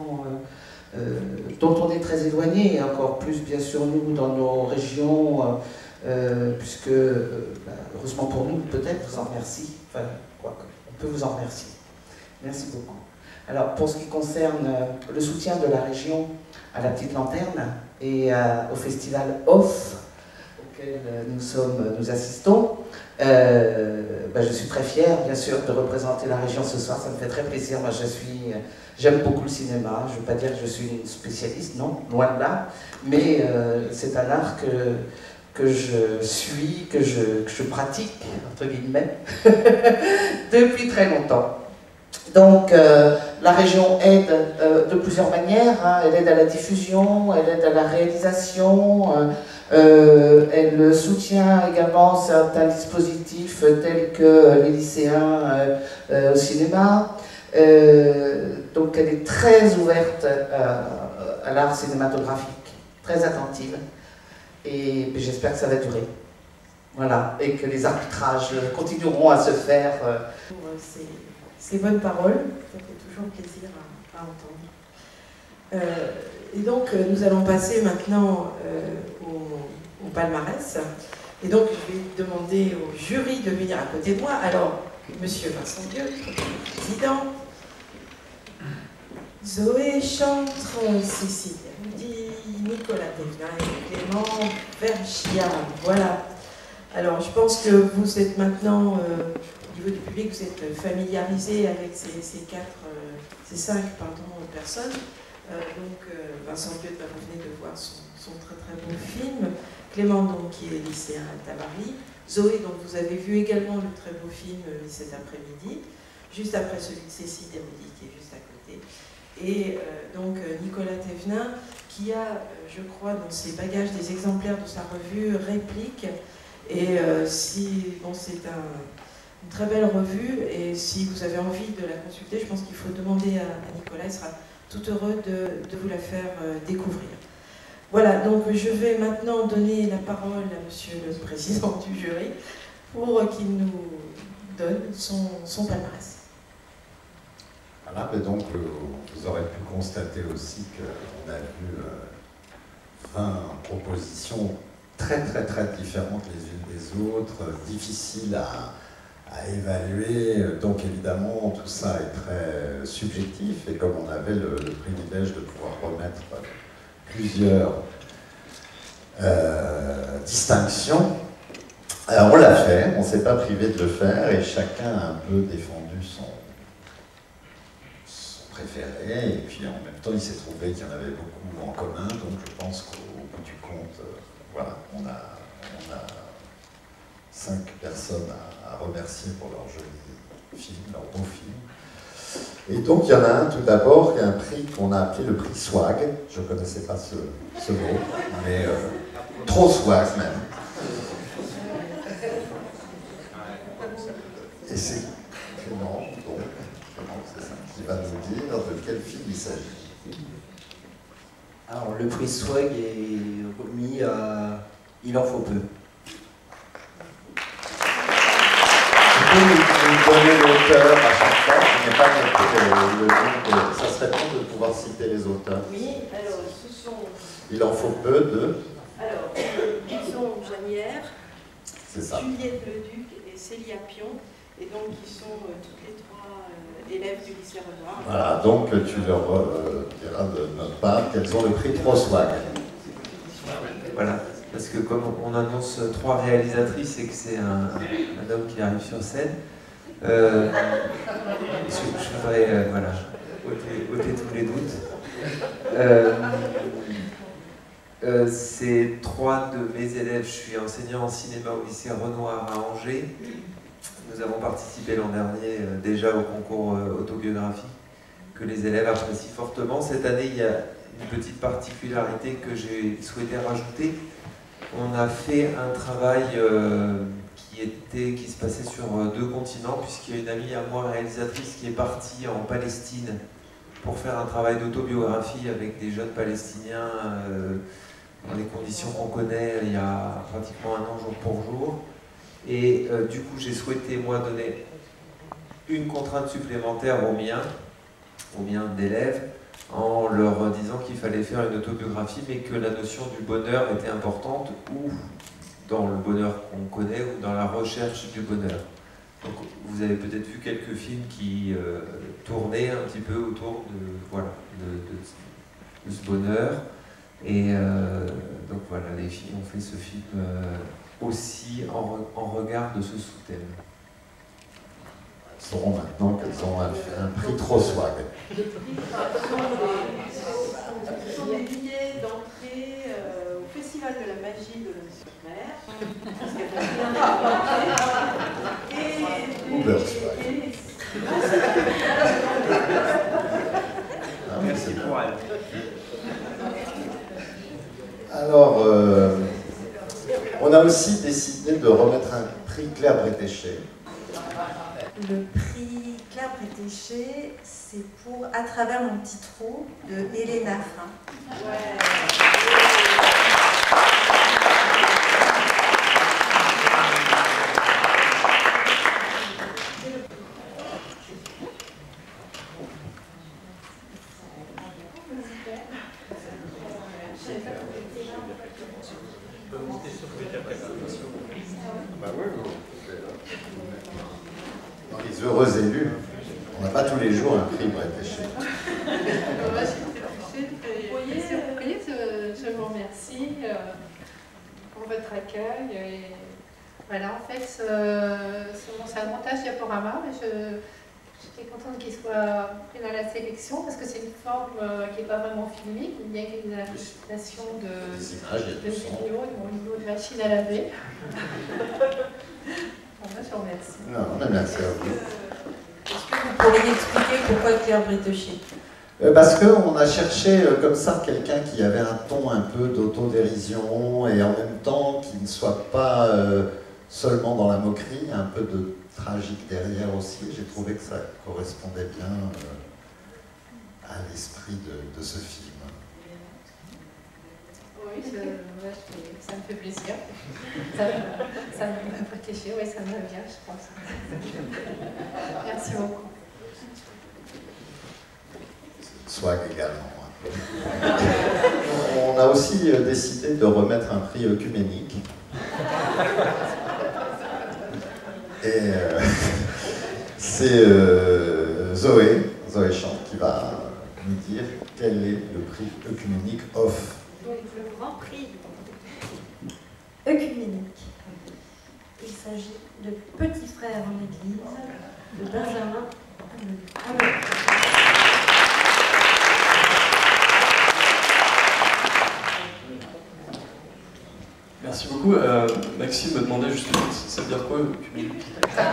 dont on est très éloigné, et encore plus bien sûr nous dans nos régions, puisque heureusement pour nous peut-être, je vous en remercie, enfin quoi, on peut vous en remercier. Merci beaucoup. Alors pour ce qui concerne le soutien de la région à la Petite Lanterne et au festival OFF auquel nous assistons, je suis très fière, bien sûr, de représenter la région ce soir. Ça me fait très plaisir. Moi, j'aime beaucoup le cinéma. Je ne veux pas dire que je suis une spécialiste, non, loin de là. Mais c'est un art que je suis, que je pratique, entre guillemets, depuis très longtemps. Donc, la région aide de plusieurs manières. Hein. Elle aide à la diffusion, elle aide à la réalisation. Elle soutient également certains dispositifs tels que les lycéens au cinéma. Donc elle est très ouverte à l'art cinématographique, très attentive. Et j'espère que ça va durer. Voilà, et que les arbitrages continueront à se faire. Ces bonnes paroles, ça fait toujours plaisir à entendre. Et donc, nous allons passer maintenant au palmarès. Et donc, je vais demander au jury de venir à côté de moi. Alors, Monsieur Vincent Dieu, président, Zoé Chantre, Cécile Yaoudi, Nicolas Desvin, Clément Vergia. Voilà. Alors, je pense que vous êtes maintenant, au niveau du public, vous êtes familiarisé avec ces cinq personnes. Vincent Piot, vous venez de voir son très très bon film. Clément, donc, qui est lycéen à Tabary. Zoé, dont vous avez vu également le très beau film cet après-midi, juste après celui de Cécile Dermody, qui est juste à côté. Et donc Nicolas Thévenin, qui a, je crois, dans ses bagages des exemplaires de sa revue Réplique. Et c'est une très belle revue, et si vous avez envie de la consulter, je pense qu'il faut demander à Nicolas, il sera tout heureux de vous la faire découvrir. Voilà, donc je vais maintenant donner la parole à Monsieur le Président du jury pour qu'il nous donne son palmarès. Voilà, mais donc vous aurez pu constater aussi qu'on a vu 20 propositions très différentes les unes des autres, difficiles à évaluer. Donc évidemment, tout ça est très subjectif, et comme on avait le privilège de pouvoir remettre plusieurs distinctions, alors on l'a fait, on ne s'est pas privé de le faire, et chacun a un peu défendu son préféré, et puis en même temps il s'est trouvé qu'il y en avait beaucoup en commun, donc je pense qu'au bout du compte, voilà, on a 5 personnes à remercier pour leur joli film, leur beau film. Et donc il y en a un tout d'abord, un prix qu'on a appelé le prix Swag. Je ne connaissais pas ce mot, mais trop swag même. Et c'est Clément, donc, c'est ça, qui va nous dire de quel film il s'agit. Alors le prix Swag est remis à Il en faut peu. Vous donnez l'auteur à chaque fois, je n'ai pas noté le nom, ça serait bon de pouvoir citer les auteurs. Oui, alors ce sont... Il en faut peu de... Alors, Bison Janière, Juliette Leduc et Célia Pion, et donc qui sont toutes les 3 élèves du lycée Renoir. Voilà, donc tu leur diras de notre part qu'elles ont le prix Pro Swag. Voilà. Parce que comme on annonce 3 réalisatrices et que c'est un homme qui arrive sur scène, je voudrais voilà, ôter tous les doutes. C'est 3 de mes élèves. Je suis enseignant en cinéma au lycée Renoir à Angers. Nous avons participé l'an dernier déjà au concours autobiographie que les élèves apprécient fortement. Cette année, il y a une petite particularité que j'ai souhaité rajouter. On a fait un travail qui se passait sur 2 continents, puisqu'il y a une amie à moi, réalisatrice, qui est partie en Palestine pour faire un travail d'autobiographie avec des jeunes Palestiniens dans les conditions qu'on connaît il y a pratiquement 1 an jour pour jour. Et du coup, j'ai souhaité, moi, donner une contrainte supplémentaire aux miens d'élèves, en leur disant qu'il fallait faire une autobiographie, mais que la notion du bonheur était importante, ou dans le bonheur qu'on connaît, ou dans la recherche du bonheur. Donc vous avez peut-être vu quelques films qui tournaient un petit peu autour de ce bonheur. Et donc voilà, les filles ont fait ce film aussi en regard de ce sous-thème. Elles sauront maintenant qu'elles ont un prix Trop Swag. Ce sont des billets d'entrée au Festival de la magie de l'Outre-mer. Merci pour elle. Alors, on a aussi décidé de remettre un prix Claire Bretéché. Le prix Claire Bretéché, c'est pour À travers mon petit trou de Elena Fin. Dans les heureux élus, on n'a pas tous les jours un prix Bretéché. Je vous remercie pour votre accueil. Et voilà, en fait, c'est un montage diaporama, mais J'étais contente qu'il soit pris dans la sélection parce que c'est une forme qui n'est pas vraiment filmique, bien qu'il y ait des interprétations de vidéos, de vidéos de machine à laver. Bon, je vous remercie. Non, merci à vous. Est-ce que vous pourriez expliquer pourquoi Claire Bretéché? Parce qu'on a cherché comme ça quelqu'un qui avait un ton un peu d'autodérision et en même temps qui ne soit pas seulement dans la moquerie, un peu de tragique derrière aussi. J'ai trouvé que ça correspondait bien à l'esprit de ce film. Oui, ça me fait plaisir. Ça me fait réfléchir, oui, ça me va bien, je pense. Merci beaucoup. Swag également. On a aussi décidé de remettre un prix œcuménique. Et c'est Zoé Chant qui va nous dire quel est le prix œcuménique off. Donc le grand prix œcuménique. Il s'agit de Petit frère en église de Benjamin Hamelin. Merci beaucoup. Maxime me demandait justement, ça veut dire quoi œcuménique?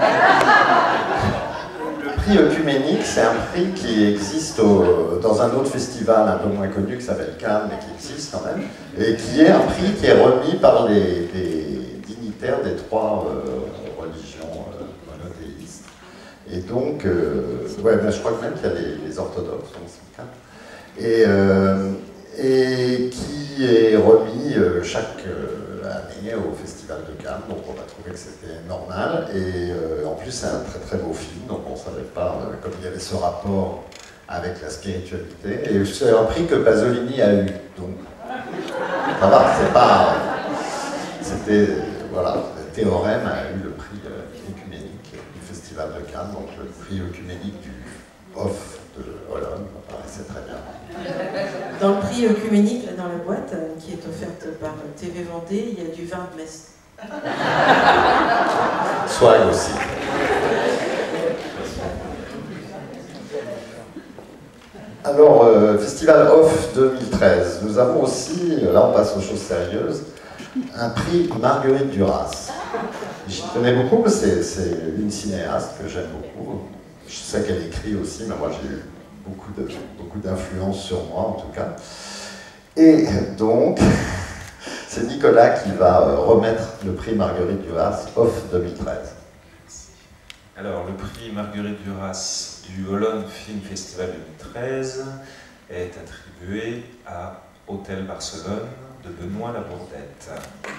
Le prix œcuménique, c'est un prix qui existe dans un autre festival un peu moins connu qui s'appelle Cannes, mais qui existe quand même, et qui est un prix qui est remis par les dignitaires des trois religions monothéistes. Et donc, ouais, ben, je crois que même qu'il y a les orthodoxes, donc c'est le cas, et qui est remis chaque année au Festival de Cannes, donc on a trouvé que c'était normal, et en plus c'est un très très beau film, donc on ne savait pas, comme il y avait ce rapport avec la spiritualité, et c'est un prix que Pasolini a eu, donc ça va, c'est pas... C'était, voilà, le Théorème a eu le prix œcuménique du Festival de Cannes, donc le prix œcuménique du off de Hollande, me paraissait très bien. Dans le prix œcuménique, là, dans la boîte, qui est offerte par TV Vendée, il y a du vin de Metz. Swag aussi. Alors, Festival Off 2013, nous avons aussi, là on passe aux choses sérieuses, un prix Marguerite Duras. J'y tenais beaucoup parce que c'est une cinéaste que j'aime beaucoup. Je sais qu'elle écrit aussi, mais moi j'ai eu beaucoup d'influence sur moi en tout cas. Et donc, c'est Nicolas qui va remettre le prix Marguerite Duras Off 2013. Alors, le prix Marguerite Duras du Hollande Film Festival 2013 est attribué à Hôtel Barcelone de Benoît Labourdette.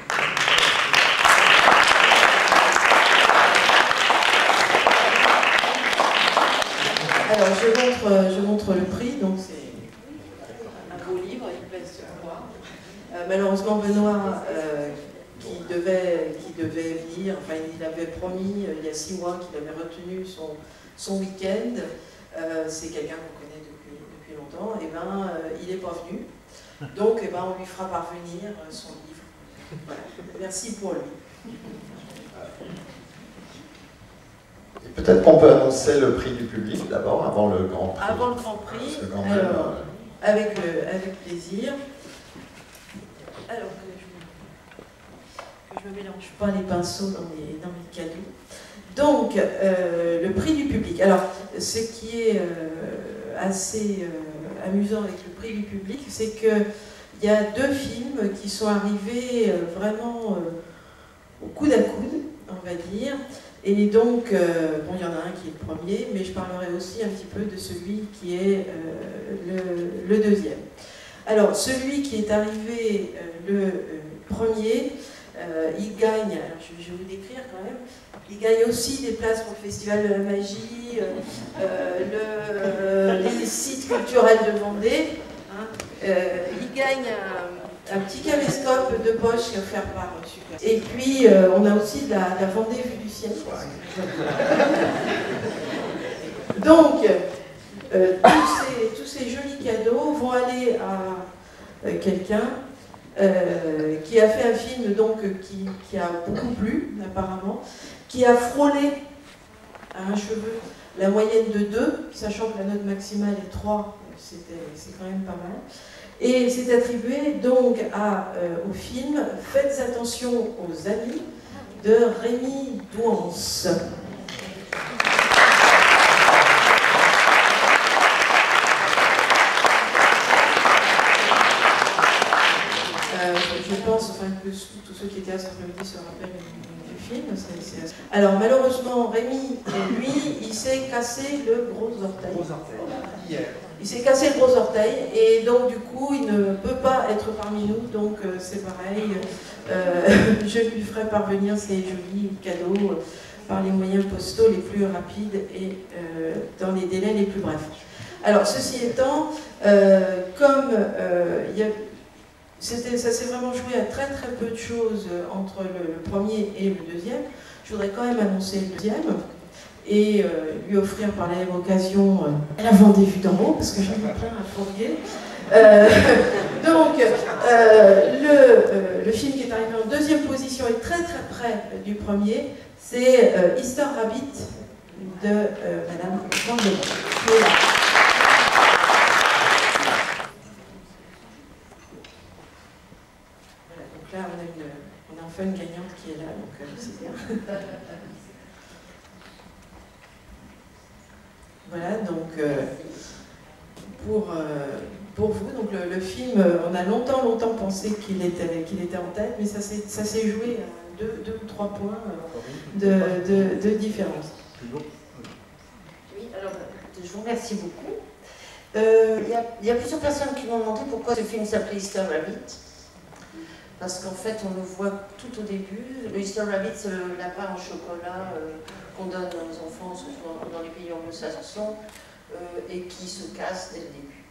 Alors, je montre le prix, donc c'est un beau livre, il pèse sur moi. Malheureusement, Benoît, qui devait lire, enfin il avait promis il y a 6 mois qu'il avait retenu son week-end, c'est quelqu'un qu'on connaît depuis longtemps, et ben il n'est pas venu. Donc on lui fera parvenir son livre. Voilà. Merci pour lui. Et peut-être qu'on peut annoncer le prix du public d'abord, avant le Grand Prix. Avant le Grand Prix, même, alors, avec plaisir. Alors que je me mélange pas les pinceaux dans mes cadeaux. Donc, le prix du public. Alors, ce qui est assez amusant avec le prix du public, c'est qu'il y a 2 films qui sont arrivés vraiment au coude à coude, on va dire. Et donc, bon, il y en a un qui est le premier, mais je parlerai aussi un petit peu de celui qui est le deuxième. Alors, celui qui est arrivé le premier, il gagne, alors je vais vous décrire quand même, il gagne aussi des places pour le Festival de la Magie, les sites culturels de Vendée. Hein. Il gagne un petit caméscope de poche offert par Super. Et puis, on a aussi de la Vendée vue du ciel. Donc, tous ces jolis cadeaux vont aller à quelqu'un qui a fait un film donc, qui a beaucoup plu, apparemment, qui a frôlé un cheveu la moyenne de 2, sachant que la note maximale est 3, c'est quand même pas mal. Et c'est attribué donc au film Faites attention aux amis de Rémi Douance. Je pense que tous ceux qui étaient à cet après-midi se rappellent du film. Alors malheureusement, Rémi, lui, il s'est cassé le gros orteil. Il s'est cassé le gros orteil et donc du coup, il ne peut pas être parmi nous. Donc c'est pareil, je lui ferai parvenir ces jolis cadeaux par les moyens postaux les plus rapides et dans les délais les plus brefs. Alors ceci étant, comme ça s'est vraiment joué à très très peu de choses entre le premier et le deuxième, je voudrais quand même annoncer le deuxième et lui offrir par la même occasion La Vendée vue d'en haut, parce que j'en ai plein à fourguer. Donc, le film qui est arrivé en deuxième position et très très près du premier, c'est Easter Rabbit de Madame Vendée. Voilà. Donc là, on a enfin une gagnante qui est là, donc c'est bien. Voilà, donc pour vous, donc le film, on a longtemps pensé qu'il était en tête, mais ça s'est joué à 2 ou 3 points de différence. Oui, alors je vous remercie beaucoup. Il y a plusieurs personnes qui m'ont demandé pourquoi ce film s'appelait Easter Rabbit. Parce qu'en fait, on le voit tout au début. Le Easter Rabbit, c'est le lapin en chocolat qu'on donne aux enfants, surtout dans les pays anglo-saxons, et qui se casse dès le début.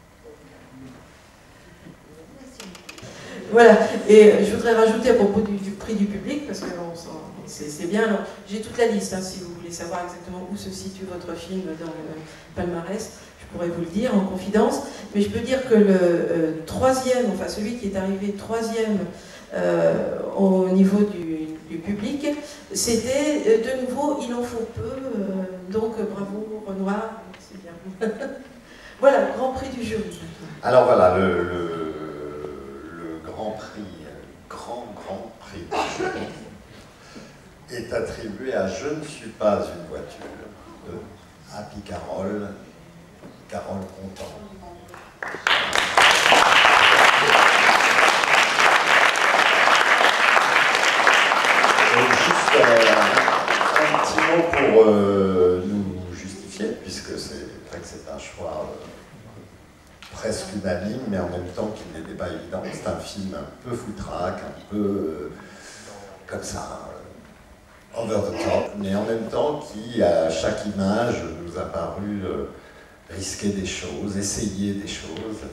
Voilà, et je voudrais rajouter à propos du prix du public, parce que c'est bien, alors j'ai toute la liste, hein, si vous voulez savoir exactement où se situe votre film dans le palmarès, je pourrais vous le dire en confidence, mais je peux dire que le troisième, enfin celui qui est arrivé troisième au niveau du public, c'était de nouveau Il en faut peu, donc bravo Renoir, c'est bien. Voilà, grand prix du jury. Alors voilà, le grand prix du jury est attribué à Je ne suis pas une voiture de Happy Carole Contant. Juste un petit mot pour nous justifier, puisque c'est vrai que c'est un choix presque unanime, mais en même temps qu'il n'était pas évident. C'est un film un peu foutraque, un peu comme ça, over the top, mais en même temps qui, à chaque image, nous a paru risquer des choses, essayer des choses,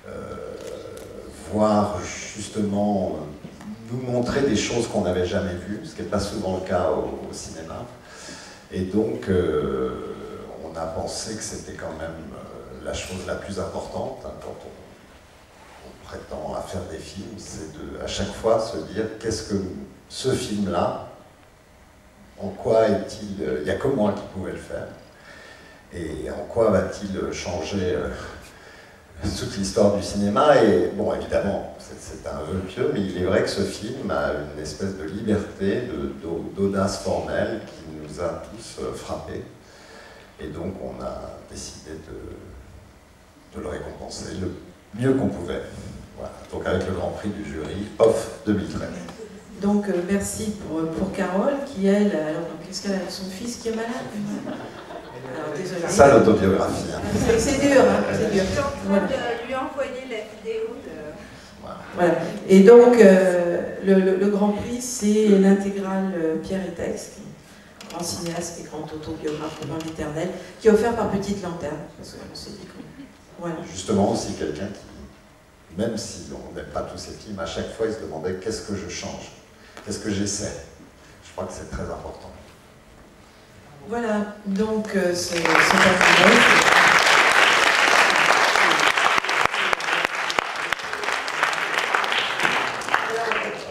voir justement nous montrer des choses qu'on n'avait jamais vues, ce qui n'est pas souvent le cas au cinéma. Et donc, on a pensé que c'était quand même la chose la plus importante hein, quand on prétend à faire des films, c'est de à chaque fois se dire qu'est-ce que ce film-là, en quoi est-il, il n'y a que moi qui pouvais le faire, et en quoi va-t-il changer toute l'histoire du cinéma. Et bon, évidemment, c'est un vœu pieux, mais il est vrai que ce film a une espèce de liberté, d'audace formelle qui nous a tous frappés. Et donc on a décidé de le récompenser le mieux qu'on pouvait. Voilà. Donc avec le Grand Prix du jury, OFF 2013. Donc merci pour Carole, qui elle, alors qu'est-ce qu'elle a, son fils qui est malade. Alors désolé. Ça l'autobiographie. Hein. C'est dur, hein, c'est dur. Je suis en train de lui envoyer la vidéo de... Voilà. Et donc le Grand Prix, c'est l'intégrale Pierre et Tex, grand cinéaste et grand autobiographe dans l'éternel, qui est offert par Petite Lanterne, parce qu'on s'est dit que... Voilà. Justement aussi quelqu'un qui, même si on n'aime pas tous ces films, à chaque fois il se demandait qu'est-ce que je change, qu'est-ce que j'essaie. Je crois que c'est très important. Voilà, donc c'est pas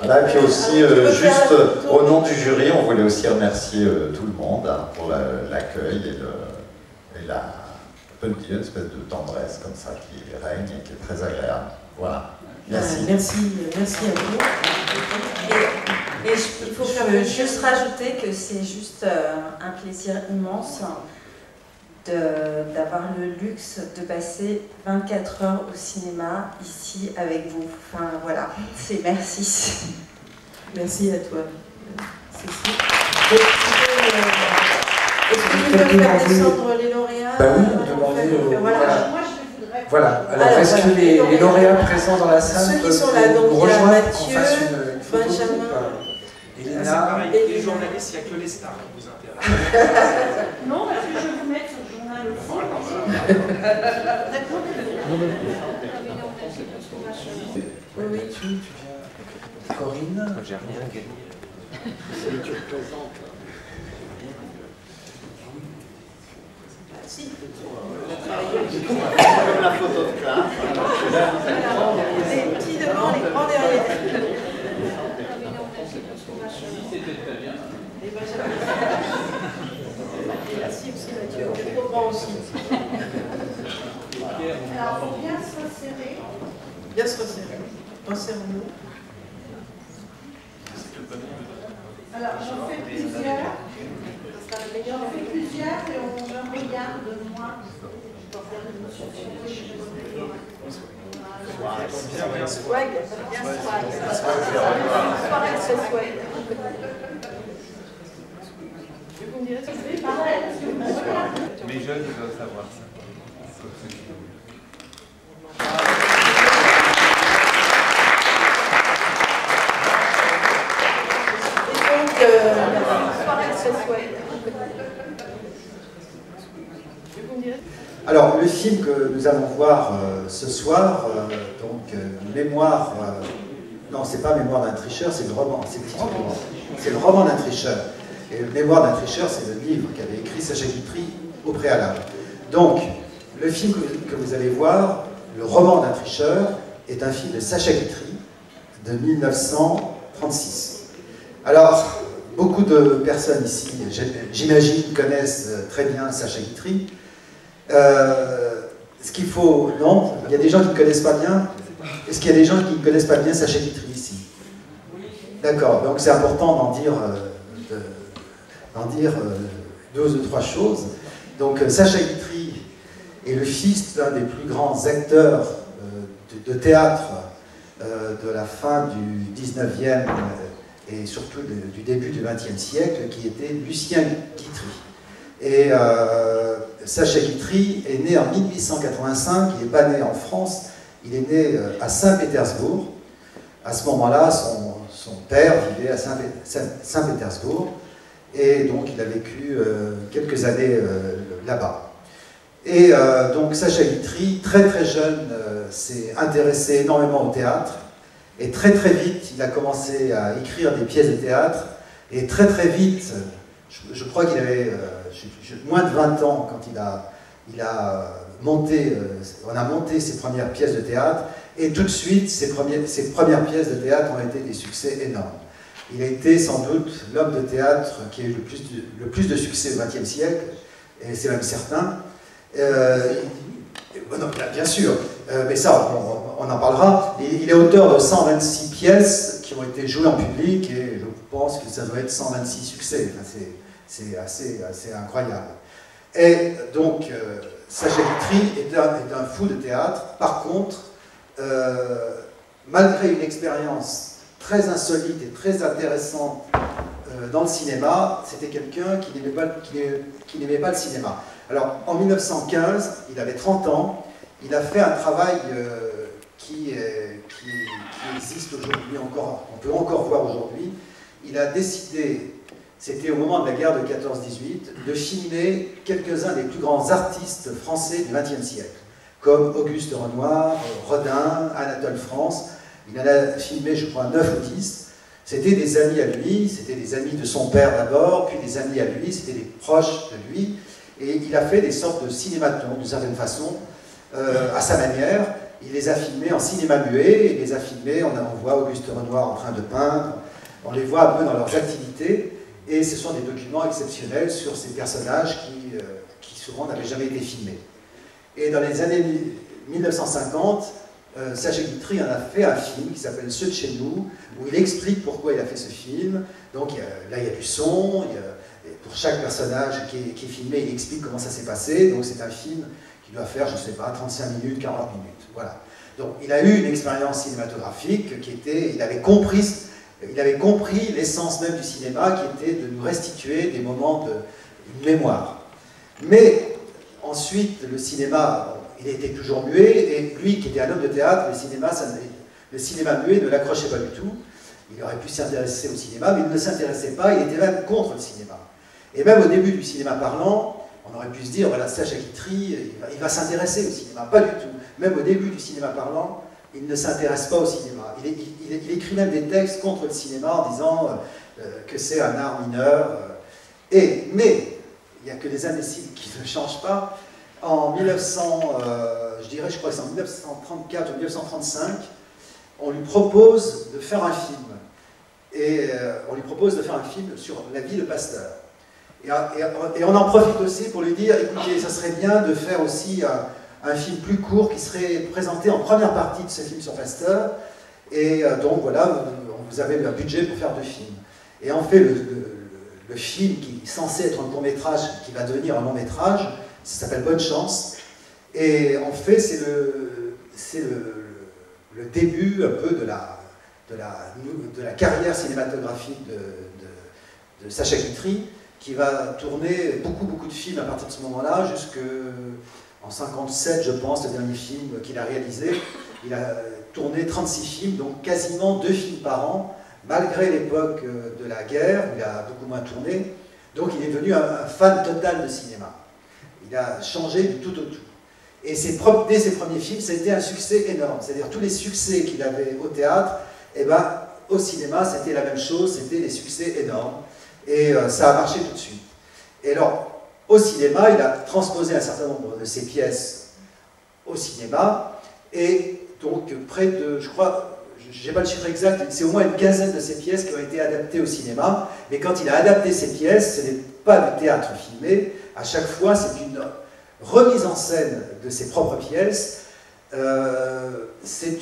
Voilà, et puis aussi, juste au nom du jury, on voulait aussi remercier tout le monde hein, pour l'accueil et la, on peut le dire, une espèce de tendresse comme ça qui règne et qui est très agréable. Voilà. Merci. Merci à vous. Et il faut juste rajouter que c'est juste un plaisir immense d'avoir le luxe de passer 24 heures au cinéma ici avec vous. Enfin voilà, c'est merci. Merci à toi. Cécile. Est-ce que tu peux faire descendre les lauréats? Ben oui, demander voilà. Voilà. Alors, est-ce que les lauréats présents dans la salle ceux qui sont là, donc il y a Mathieu, Benjamin, Elena. C'est pareil, les journalistes, il n'y a que les stars qui vous intéressent. Non, parce que je vais vous mettre sur le journal aussi. Oui, tu viens. Corinne. J'ai rien gagné. Tu représentes. Si. Comme la photo de classe. Les petits devant, les grands derrière. Merci aussi Mathieu, tu es trop grand aussi. Alors, il faut bien se resserrer. Bien se resserrer. Resserrons-nous. Alors, j'en fais plusieurs. J'en fais plusieurs et on me regarde de moi. Bien swag. Bien swag. C'est swag. Vous me direz ce que c'est? Mes jeunes doivent savoir ça. Alors, le film que nous allons voir ce soir, Mémoire... non, c'est pas Mémoire d'un tricheur, c'est le roman, c'est le titre du roman. C'est le roman d'un tricheur. Et le Mémoire d'un tricheur, c'est le livre qu'avait écrit Sacha Guitry au préalable. Donc, le film que vous allez voir, le roman d'un tricheur, est un film de Sacha Guitry de 1936. Alors, beaucoup de personnes ici, j'imagine, connaissent très bien Sacha Guitry. Ce qu'il faut... Non, il y a des gens qui ne connaissent pas bien. Est-ce qu'il y a des gens qui ne connaissent pas bien Sacha Guitry ici? D'accord, donc c'est important d'en dire deux ou trois choses. Donc Sacha Guitry est le fils d'un des plus grands acteurs de théâtre de la fin du 19e et surtout du début du 20e siècle, qui était Lucien Guitry. Et Sacha Guitry est né en 1885, il n'est pas né en France, il est né à Saint-Pétersbourg. À ce moment-là, son père vivait à Saint-Pétersbourg, et donc il a vécu quelques années là-bas. Et donc Sacha Guitry, très très jeune, s'est intéressé énormément au théâtre, et très très vite, il a commencé à écrire des pièces de théâtre, et très très vite, je crois qu'il avait moins de 20 ans quand on a monté ses premières pièces de théâtre, et tout de suite, ses premières pièces de théâtre ont été des succès énormes. Il a été sans doute l'homme de théâtre qui a eu le plus de succès au XXe siècle, et c'est même certain. Non, bien sûr, mais ça, on en parlera. Il est auteur de 126 pièces qui ont été jouées en public, et je pense que ça doit être 126 succès. Enfin, c'est assez incroyable. Et donc, Sacha Guitry est un fou de théâtre. Par contre, malgré une expérience très insolite et très intéressante dans le cinéma, c'était quelqu'un qui n'aimait pas le cinéma. Alors, en 1915, il avait 30 ans, il a fait un travail qui existe aujourd'hui encore, on peut encore voir aujourd'hui. Il a décidé, c'était au moment de la guerre de 14-18, de filmer quelques-uns des plus grands artistes français du XXe siècle, comme Auguste Renoir, Rodin, Anatole France. Il en a filmé, je crois, 9 ou 10. C'était des amis à lui, c'était des amis de son père d'abord, puis des amis à lui, c'était des proches de lui. Et il a fait des sortes de cinématons, d'une certaine façon, à sa manière. il les a filmés en cinéma muet, il les a filmés, on voit Auguste Renoir en train de peindre, on les voit un peu dans leurs activités, et ce sont des documents exceptionnels sur ces personnages qui souvent n'avaient jamais été filmés. Et dans les années 1950, Sacha Guitry en a fait un film qui s'appelle Ceux de chez nous, où il explique pourquoi il a fait ce film. Donc là, il y a du son, pour chaque personnage qui est filmé, il explique comment ça s'est passé. Donc c'est un film qui doit faire, je ne sais pas, 35 minutes, 40 minutes. Voilà. Donc il a eu une expérience cinématographique qui était, il avait compris l'essence même du cinéma, qui était de nous restituer des moments de mémoire. Mais ensuite, le cinéma, il était toujours muet, et lui, qui était un homme de théâtre, le cinéma muet ne l'accrochait pas du tout. Il aurait pu s'intéresser au cinéma, mais il ne s'intéressait pas, il était même contre le cinéma. Et même au début du cinéma parlant, on aurait pu se dire, voilà, Sacha Guitry, il va s'intéresser au cinéma. Pas du tout. Même au début du cinéma parlant, il ne s'intéresse pas au cinéma. Il écrit même des textes contre le cinéma en disant que c'est un art mineur. Mais il n'y a que des indéciles qui ne changent pas. En 1900, je crois que c'est en 1934 ou 1935, on lui propose de faire un film. Et on lui propose de faire un film sur la vie de Pasteur. Et on en profite aussi pour lui dire, écoutez, ça serait bien de faire aussi un film plus court qui serait présenté en première partie de ce film sur Pasteur. Et donc voilà, vous avez un budget pour faire 2 films. Et on fait le film qui est censé être un court-métrage, qui va devenir un long-métrage, ça s'appelle Bonne Chance. Et en fait, c'est le début un peu de la carrière cinématographique de Sacha Guitry, qui va tourner beaucoup de films à partir de ce moment-là, jusqu'en 1957, je pense, le dernier film qu'il a réalisé. Il a tourné 36 films, donc quasiment 2 films par an, malgré l'époque de la guerre, où il a beaucoup moins tourné. Donc il est devenu un fan total de cinéma. Il a changé du tout au tout. Et dès ses premiers films, ça a été un succès énorme. C'est-à-dire tous les succès qu'il avait au théâtre, eh ben, au cinéma, c'était la même chose, c'était des succès énormes. Et ça a marché tout de suite. Et alors, au cinéma, il a transposé un certain nombre de ses pièces au cinéma, et donc près de, je crois, je n'ai pas le chiffre exact, c'est au moins une quinzaine de ses pièces qui ont été adaptées au cinéma. Mais quand il a adapté ses pièces, ce n'est pas du théâtre filmé, à chaque fois c'est une remise en scène de ses propres pièces, c'est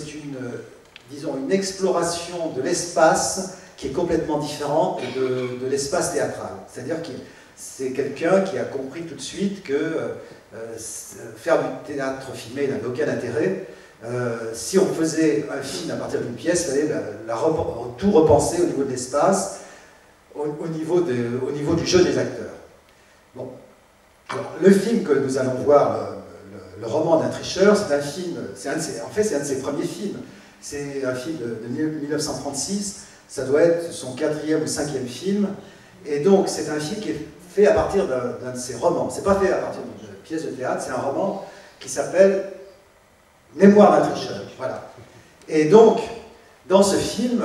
une exploration de l'espace qui est complètement différente de l'espace théâtral. C'est-à-dire que c'est quelqu'un qui a compris tout de suite que faire du théâtre filmé n'avait aucun intérêt. Si on faisait un film à partir d'une pièce, il fallait tout repenser au niveau de l'espace, au niveau du jeu des acteurs. Bon. Alors, le film que nous allons voir, le roman d'un tricheur, c'est un film, en fait c'est un de ses premiers films. C'est un film de 1936, ça doit être son 4e ou 5e film, et donc c'est un film qui est fait à partir d'un de ses romans. C'est pas fait à partir d'une pièce de théâtre, c'est un roman qui s'appelle Mémoire d'un tricheur. Voilà. Et donc, dans ce film,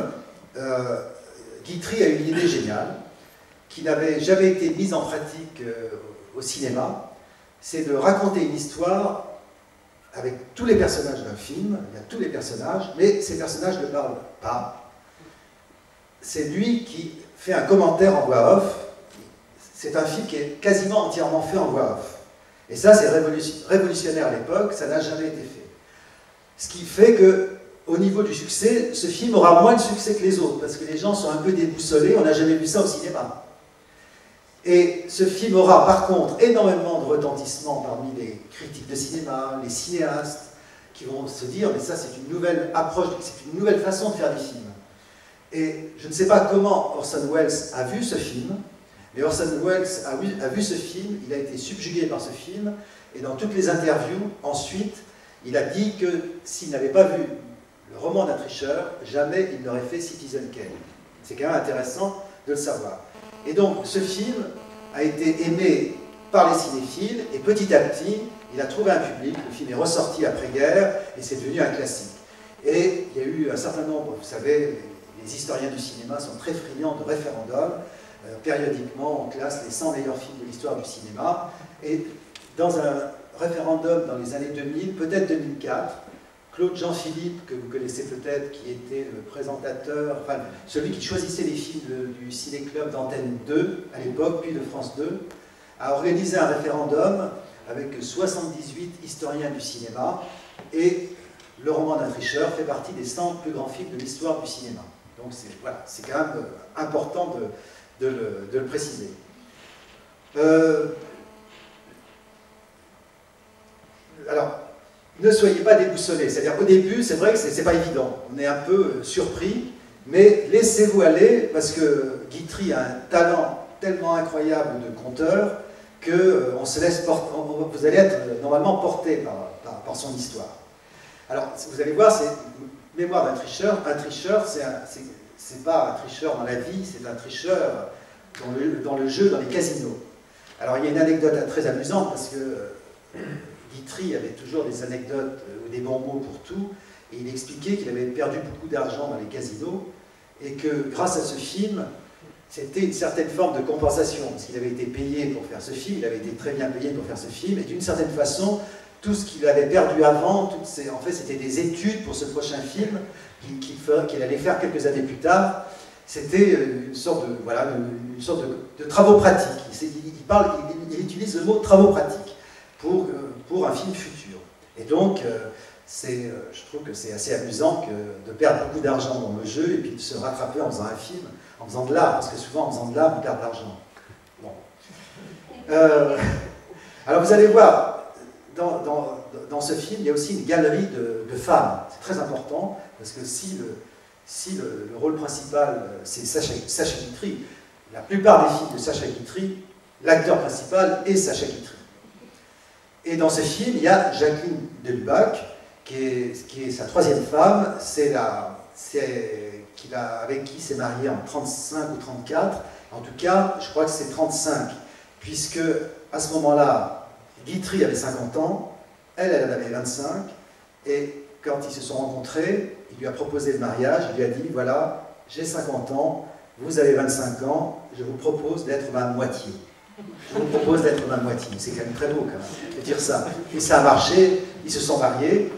Guitry a eu une idée géniale, qui n'avait jamais été mise en pratique au cinéma, c'est de raconter une histoire avec tous les personnages d'un film, il y a tous les personnages, mais ces personnages ne parlent pas. C'est lui qui fait un commentaire en voix off. C'est un film qui est quasiment entièrement fait en voix off. Et ça, c'est révolutionnaire à l'époque, ça n'a jamais été fait. Ce qui fait qu'au niveau du succès, ce film aura moins de succès que les autres, parce que les gens sont un peu déboussolés, on n'a jamais vu ça au cinéma. Et ce film aura par contre énormément de retentissement parmi les critiques de cinéma, les cinéastes, qui vont se dire, mais ça c'est une nouvelle approche, c'est une nouvelle façon de faire des films. Et je ne sais pas comment Orson Welles a vu ce film, mais Orson Welles a vu ce film, il a été subjugué par ce film, et dans toutes les interviews, ensuite, il a dit que s'il n'avait pas vu le roman d'un tricheur, jamais il n'aurait fait Citizen Kane. C'est quand même intéressant de le savoir. Et donc, ce film a été aimé par les cinéphiles, et petit à petit, il a trouvé un public, le film est ressorti après-guerre, et c'est devenu un classique. Et il y a eu un certain nombre, vous savez, les historiens du cinéma sont très friands de référendums, périodiquement on classe les 100 meilleurs films de l'histoire du cinéma, et dans un référendum dans les années 2000, peut-être 2004, Claude Jean-Philippe, que vous connaissez peut-être, qui était le présentateur, enfin celui qui choisissait les films du Ciné-Club d'Antenne 2 à l'époque, puis de France 2, a organisé un référendum avec 78 historiens du cinéma, et Le roman d'un tricheur fait partie des 100 plus grands films de l'histoire du cinéma. Donc voilà, c'est quand même important de le préciser. Alors, ne soyez pas déboussolés. C'est-à-dire qu'au début, c'est vrai que c'est pas évident. On est un peu surpris, mais laissez-vous aller, parce que Guitry a un talent tellement incroyable de conteur que on se laisse porter, vous allez être normalement porté par son histoire. Alors, vous allez voir, c'est Mémoire d'un tricheur. Un tricheur, c'est pas un tricheur dans la vie, c'est un tricheur dans le jeu, dans les casinos. Alors, il y a une anecdote très amusante, parce que Guitry avait toujours des anecdotes ou des bons mots pour tout, et il expliquait qu'il avait perdu beaucoup d'argent dans les casinos, et que grâce à ce film, c'était une certaine forme de compensation, parce qu'il avait été payé pour faire ce film, il avait été très bien payé pour faire ce film, et d'une certaine façon, tout ce qu'il avait perdu avant, en fait, c'était des études pour ce prochain film qu'il allait faire quelques années plus tard. C'était une sorte de travaux pratiques. Il utilise le mot travaux pratiques pour un film futur. Et donc, je trouve que c'est assez amusant de perdre beaucoup d'argent dans le jeu et puis de se rattraper en faisant un film, en faisant de l'art, parce que souvent en faisant de l'art, on perd de l'argent. Bon. Alors vous allez voir, dans ce film, il y a aussi une galerie de femmes. C'est très important, parce que si le rôle principal, c'est Sacha Guitry, la plupart des films de Sacha Guitry, l'acteur principal est Sacha Guitry. Et dans ce film, il y a Jacqueline de Lubac, qui est sa troisième femme, avec qui il s'est marié en 35 ou 34. En tout cas, je crois que c'est 35, puisque à ce moment-là, Guitry avait 50 ans, elle en avait 25, et quand ils se sont rencontrés, il lui a proposé le mariage, il lui a dit, voilà, j'ai 50 ans, vous avez 25 ans, je vous propose d'être ma moitié. Je vous propose d'être ma moitié. C'est quand même très beau, quand même, de dire ça. Et ça a marché, ils se sont mariés.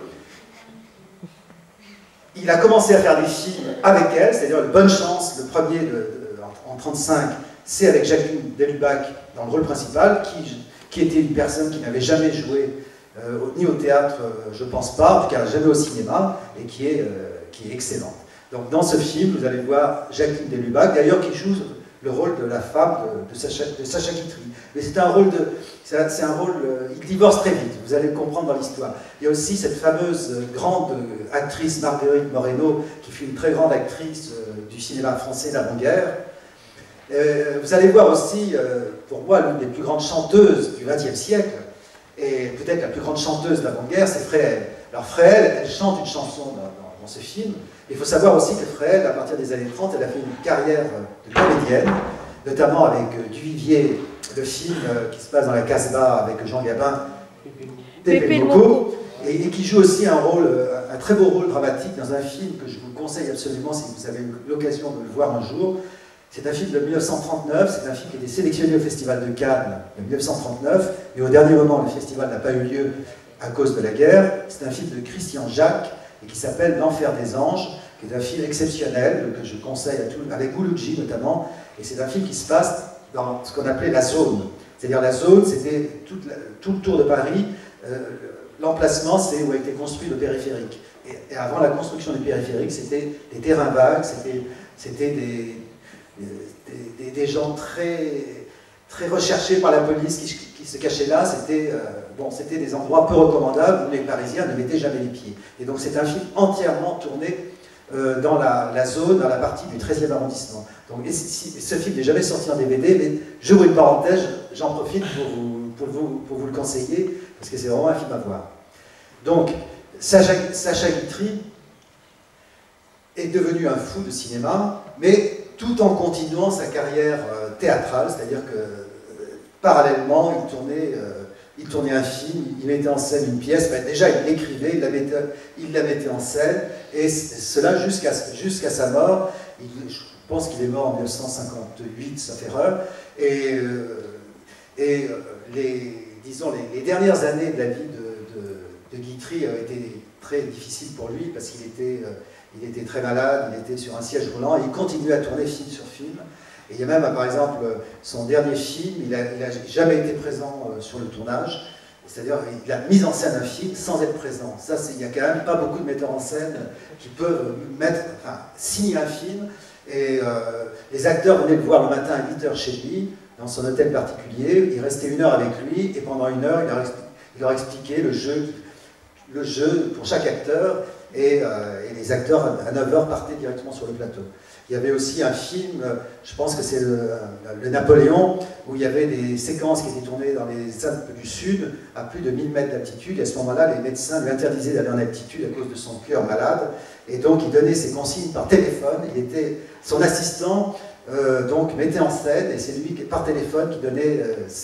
Il a commencé à faire des films avec elle, c'est-à-dire Bonne Chance, le premier en 1935, c'est avec Jacqueline Delubac dans le rôle principal, qui était une personne qui n'avait jamais joué ni au théâtre, je ne pense pas, en tout cas jamais au cinéma, et qui est excellente. Donc dans ce film, vous allez voir Jacqueline Delubac, d'ailleurs qui joue le rôle de la femme de Sacha Guitry. Mais c'est un rôle il divorce très vite, vous allez le comprendre dans l'histoire. Il y a aussi cette fameuse grande actrice Marguerite Moreno, qui fut une très grande actrice du cinéma français d'avant-guerre. Vous allez voir aussi, pour moi, l'une des plus grandes chanteuses du XXe siècle, et peut-être la plus grande chanteuse d'avant-guerre, c'est Fréhel. Alors Fréhel, elle chante une chanson dans ce film. Il faut savoir aussi que Fréhel, à partir des années 30, elle a fait une carrière de comédienne, notamment avec Duvivier, le film qui se passe dans la Casbah avec Jean Gabin, Pépé Moko, et qui joue aussi un très beau rôle dramatique dans un film que je vous conseille absolument si vous avez l'occasion de le voir un jour. C'est un film de 1939, c'est un film qui a été sélectionné au Festival de Cannes de 1939, mais au dernier moment, le festival n'a pas eu lieu à cause de la guerre. C'est un film de Christian Jacques, et qui s'appelle L'Enfer des Anges, qui est un film exceptionnel, que je conseille à tous, avec Gouloudji notamment, et c'est un film qui se passe dans ce qu'on appelait la zone. C'est-à-dire la zone, c'était tout le tour de Paris, l'emplacement, c'est où a été construit le périphérique. Et avant la construction du périphérique, c'était des terrains vagues, c'était des gens très recherchés par la police qui se cachaient là. C'était des endroits peu recommandables où les Parisiens ne mettaient jamais les pieds. Et donc c'est un film entièrement tourné dans la zone, dans la partie du 13e arrondissement. Donc, ce film n'est jamais sorti en DVD, mais j'ouvre une parenthèse, j'en profite pour vous le conseiller, parce que c'est vraiment un film à voir. Donc, Sacha Guitry est devenu un fou de cinéma, mais tout en continuant sa carrière théâtrale, c'est-à-dire que parallèlement, il tournait un film, il mettait en scène une pièce, ben déjà il l'écrivait, il la mettait en scène, et cela jusqu'à sa mort. Je pense qu'il est mort en 1958, sauf erreur, et les dernières années de la vie Guitry a été très difficile pour lui parce qu'il était très malade, il était sur un siège roulant et il continuait à tourner film sur film. Et il y a même, par exemple, son dernier film, il n'a jamais été présent sur le tournage. C'est-à-dire, il a mis en scène un film sans être présent. Ça, il n'y a quand même pas beaucoup de metteurs en scène qui peuvent signer un film. Et les acteurs venaient le voir le matin à 8h chez lui, dans son hôtel particulier. Il restait 1 heure avec lui, et pendant 1 heure, il leur expliquait le jeu pour chaque acteur. Et les acteurs, à 9h, partaient directement sur le plateau. Il y avait aussi un film, je pense que c'est le Napoléon, où il y avait des séquences qui étaient tournées dans les Alpes du Sud, à plus de 1000 mètres d'altitude, et à ce moment-là, les médecins lui interdisaient d'aller en altitude à cause de son cœur malade, et donc il donnait ses consignes par téléphone, son assistant donc mettait en scène, et c'est lui qui, par téléphone, qui donnait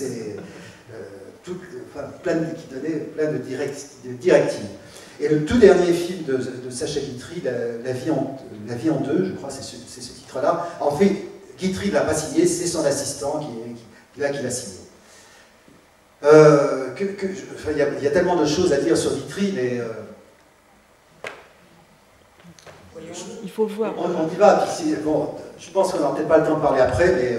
plein de directives. Et le tout dernier film de Sacha Guitry, La vie en deux, je crois, c'est ce titre-là. En fait, Guitry ne l'a pas signé, c'est son assistant qui l'a signé. Il y a tellement de choses à dire sur Guitry, mais... il faut voir. On y va. Bon, je pense qu'on n'aura peut-être pas le temps de parler après, mais...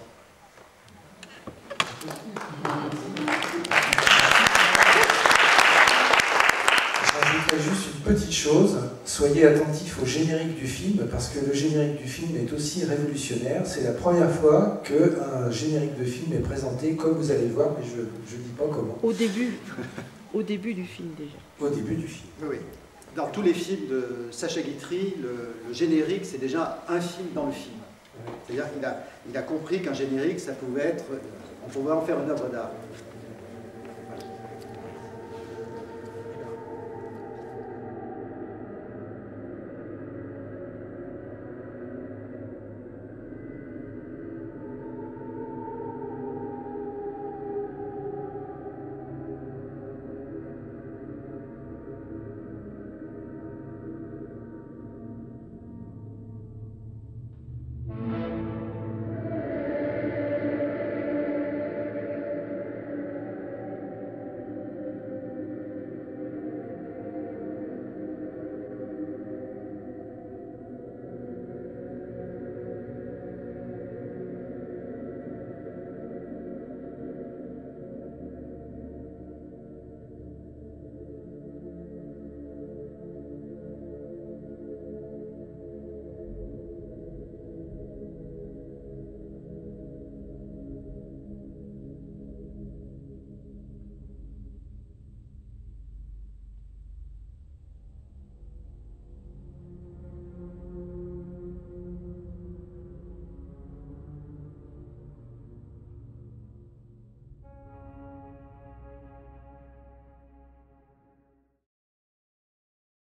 Juste une petite chose, soyez attentifs au générique du film, parce que le générique du film est aussi révolutionnaire. C'est la première fois qu'un générique de film est présenté, comme vous allez le voir, mais je ne dis pas comment. Au début du film déjà. Au début du film. Oui. Dans tous les films de Sacha Guitry, le générique, c'est déjà un film dans le film. C'est-à-dire qu'il a compris qu'un générique, ça pouvait être... on pouvait en faire une œuvre d'art.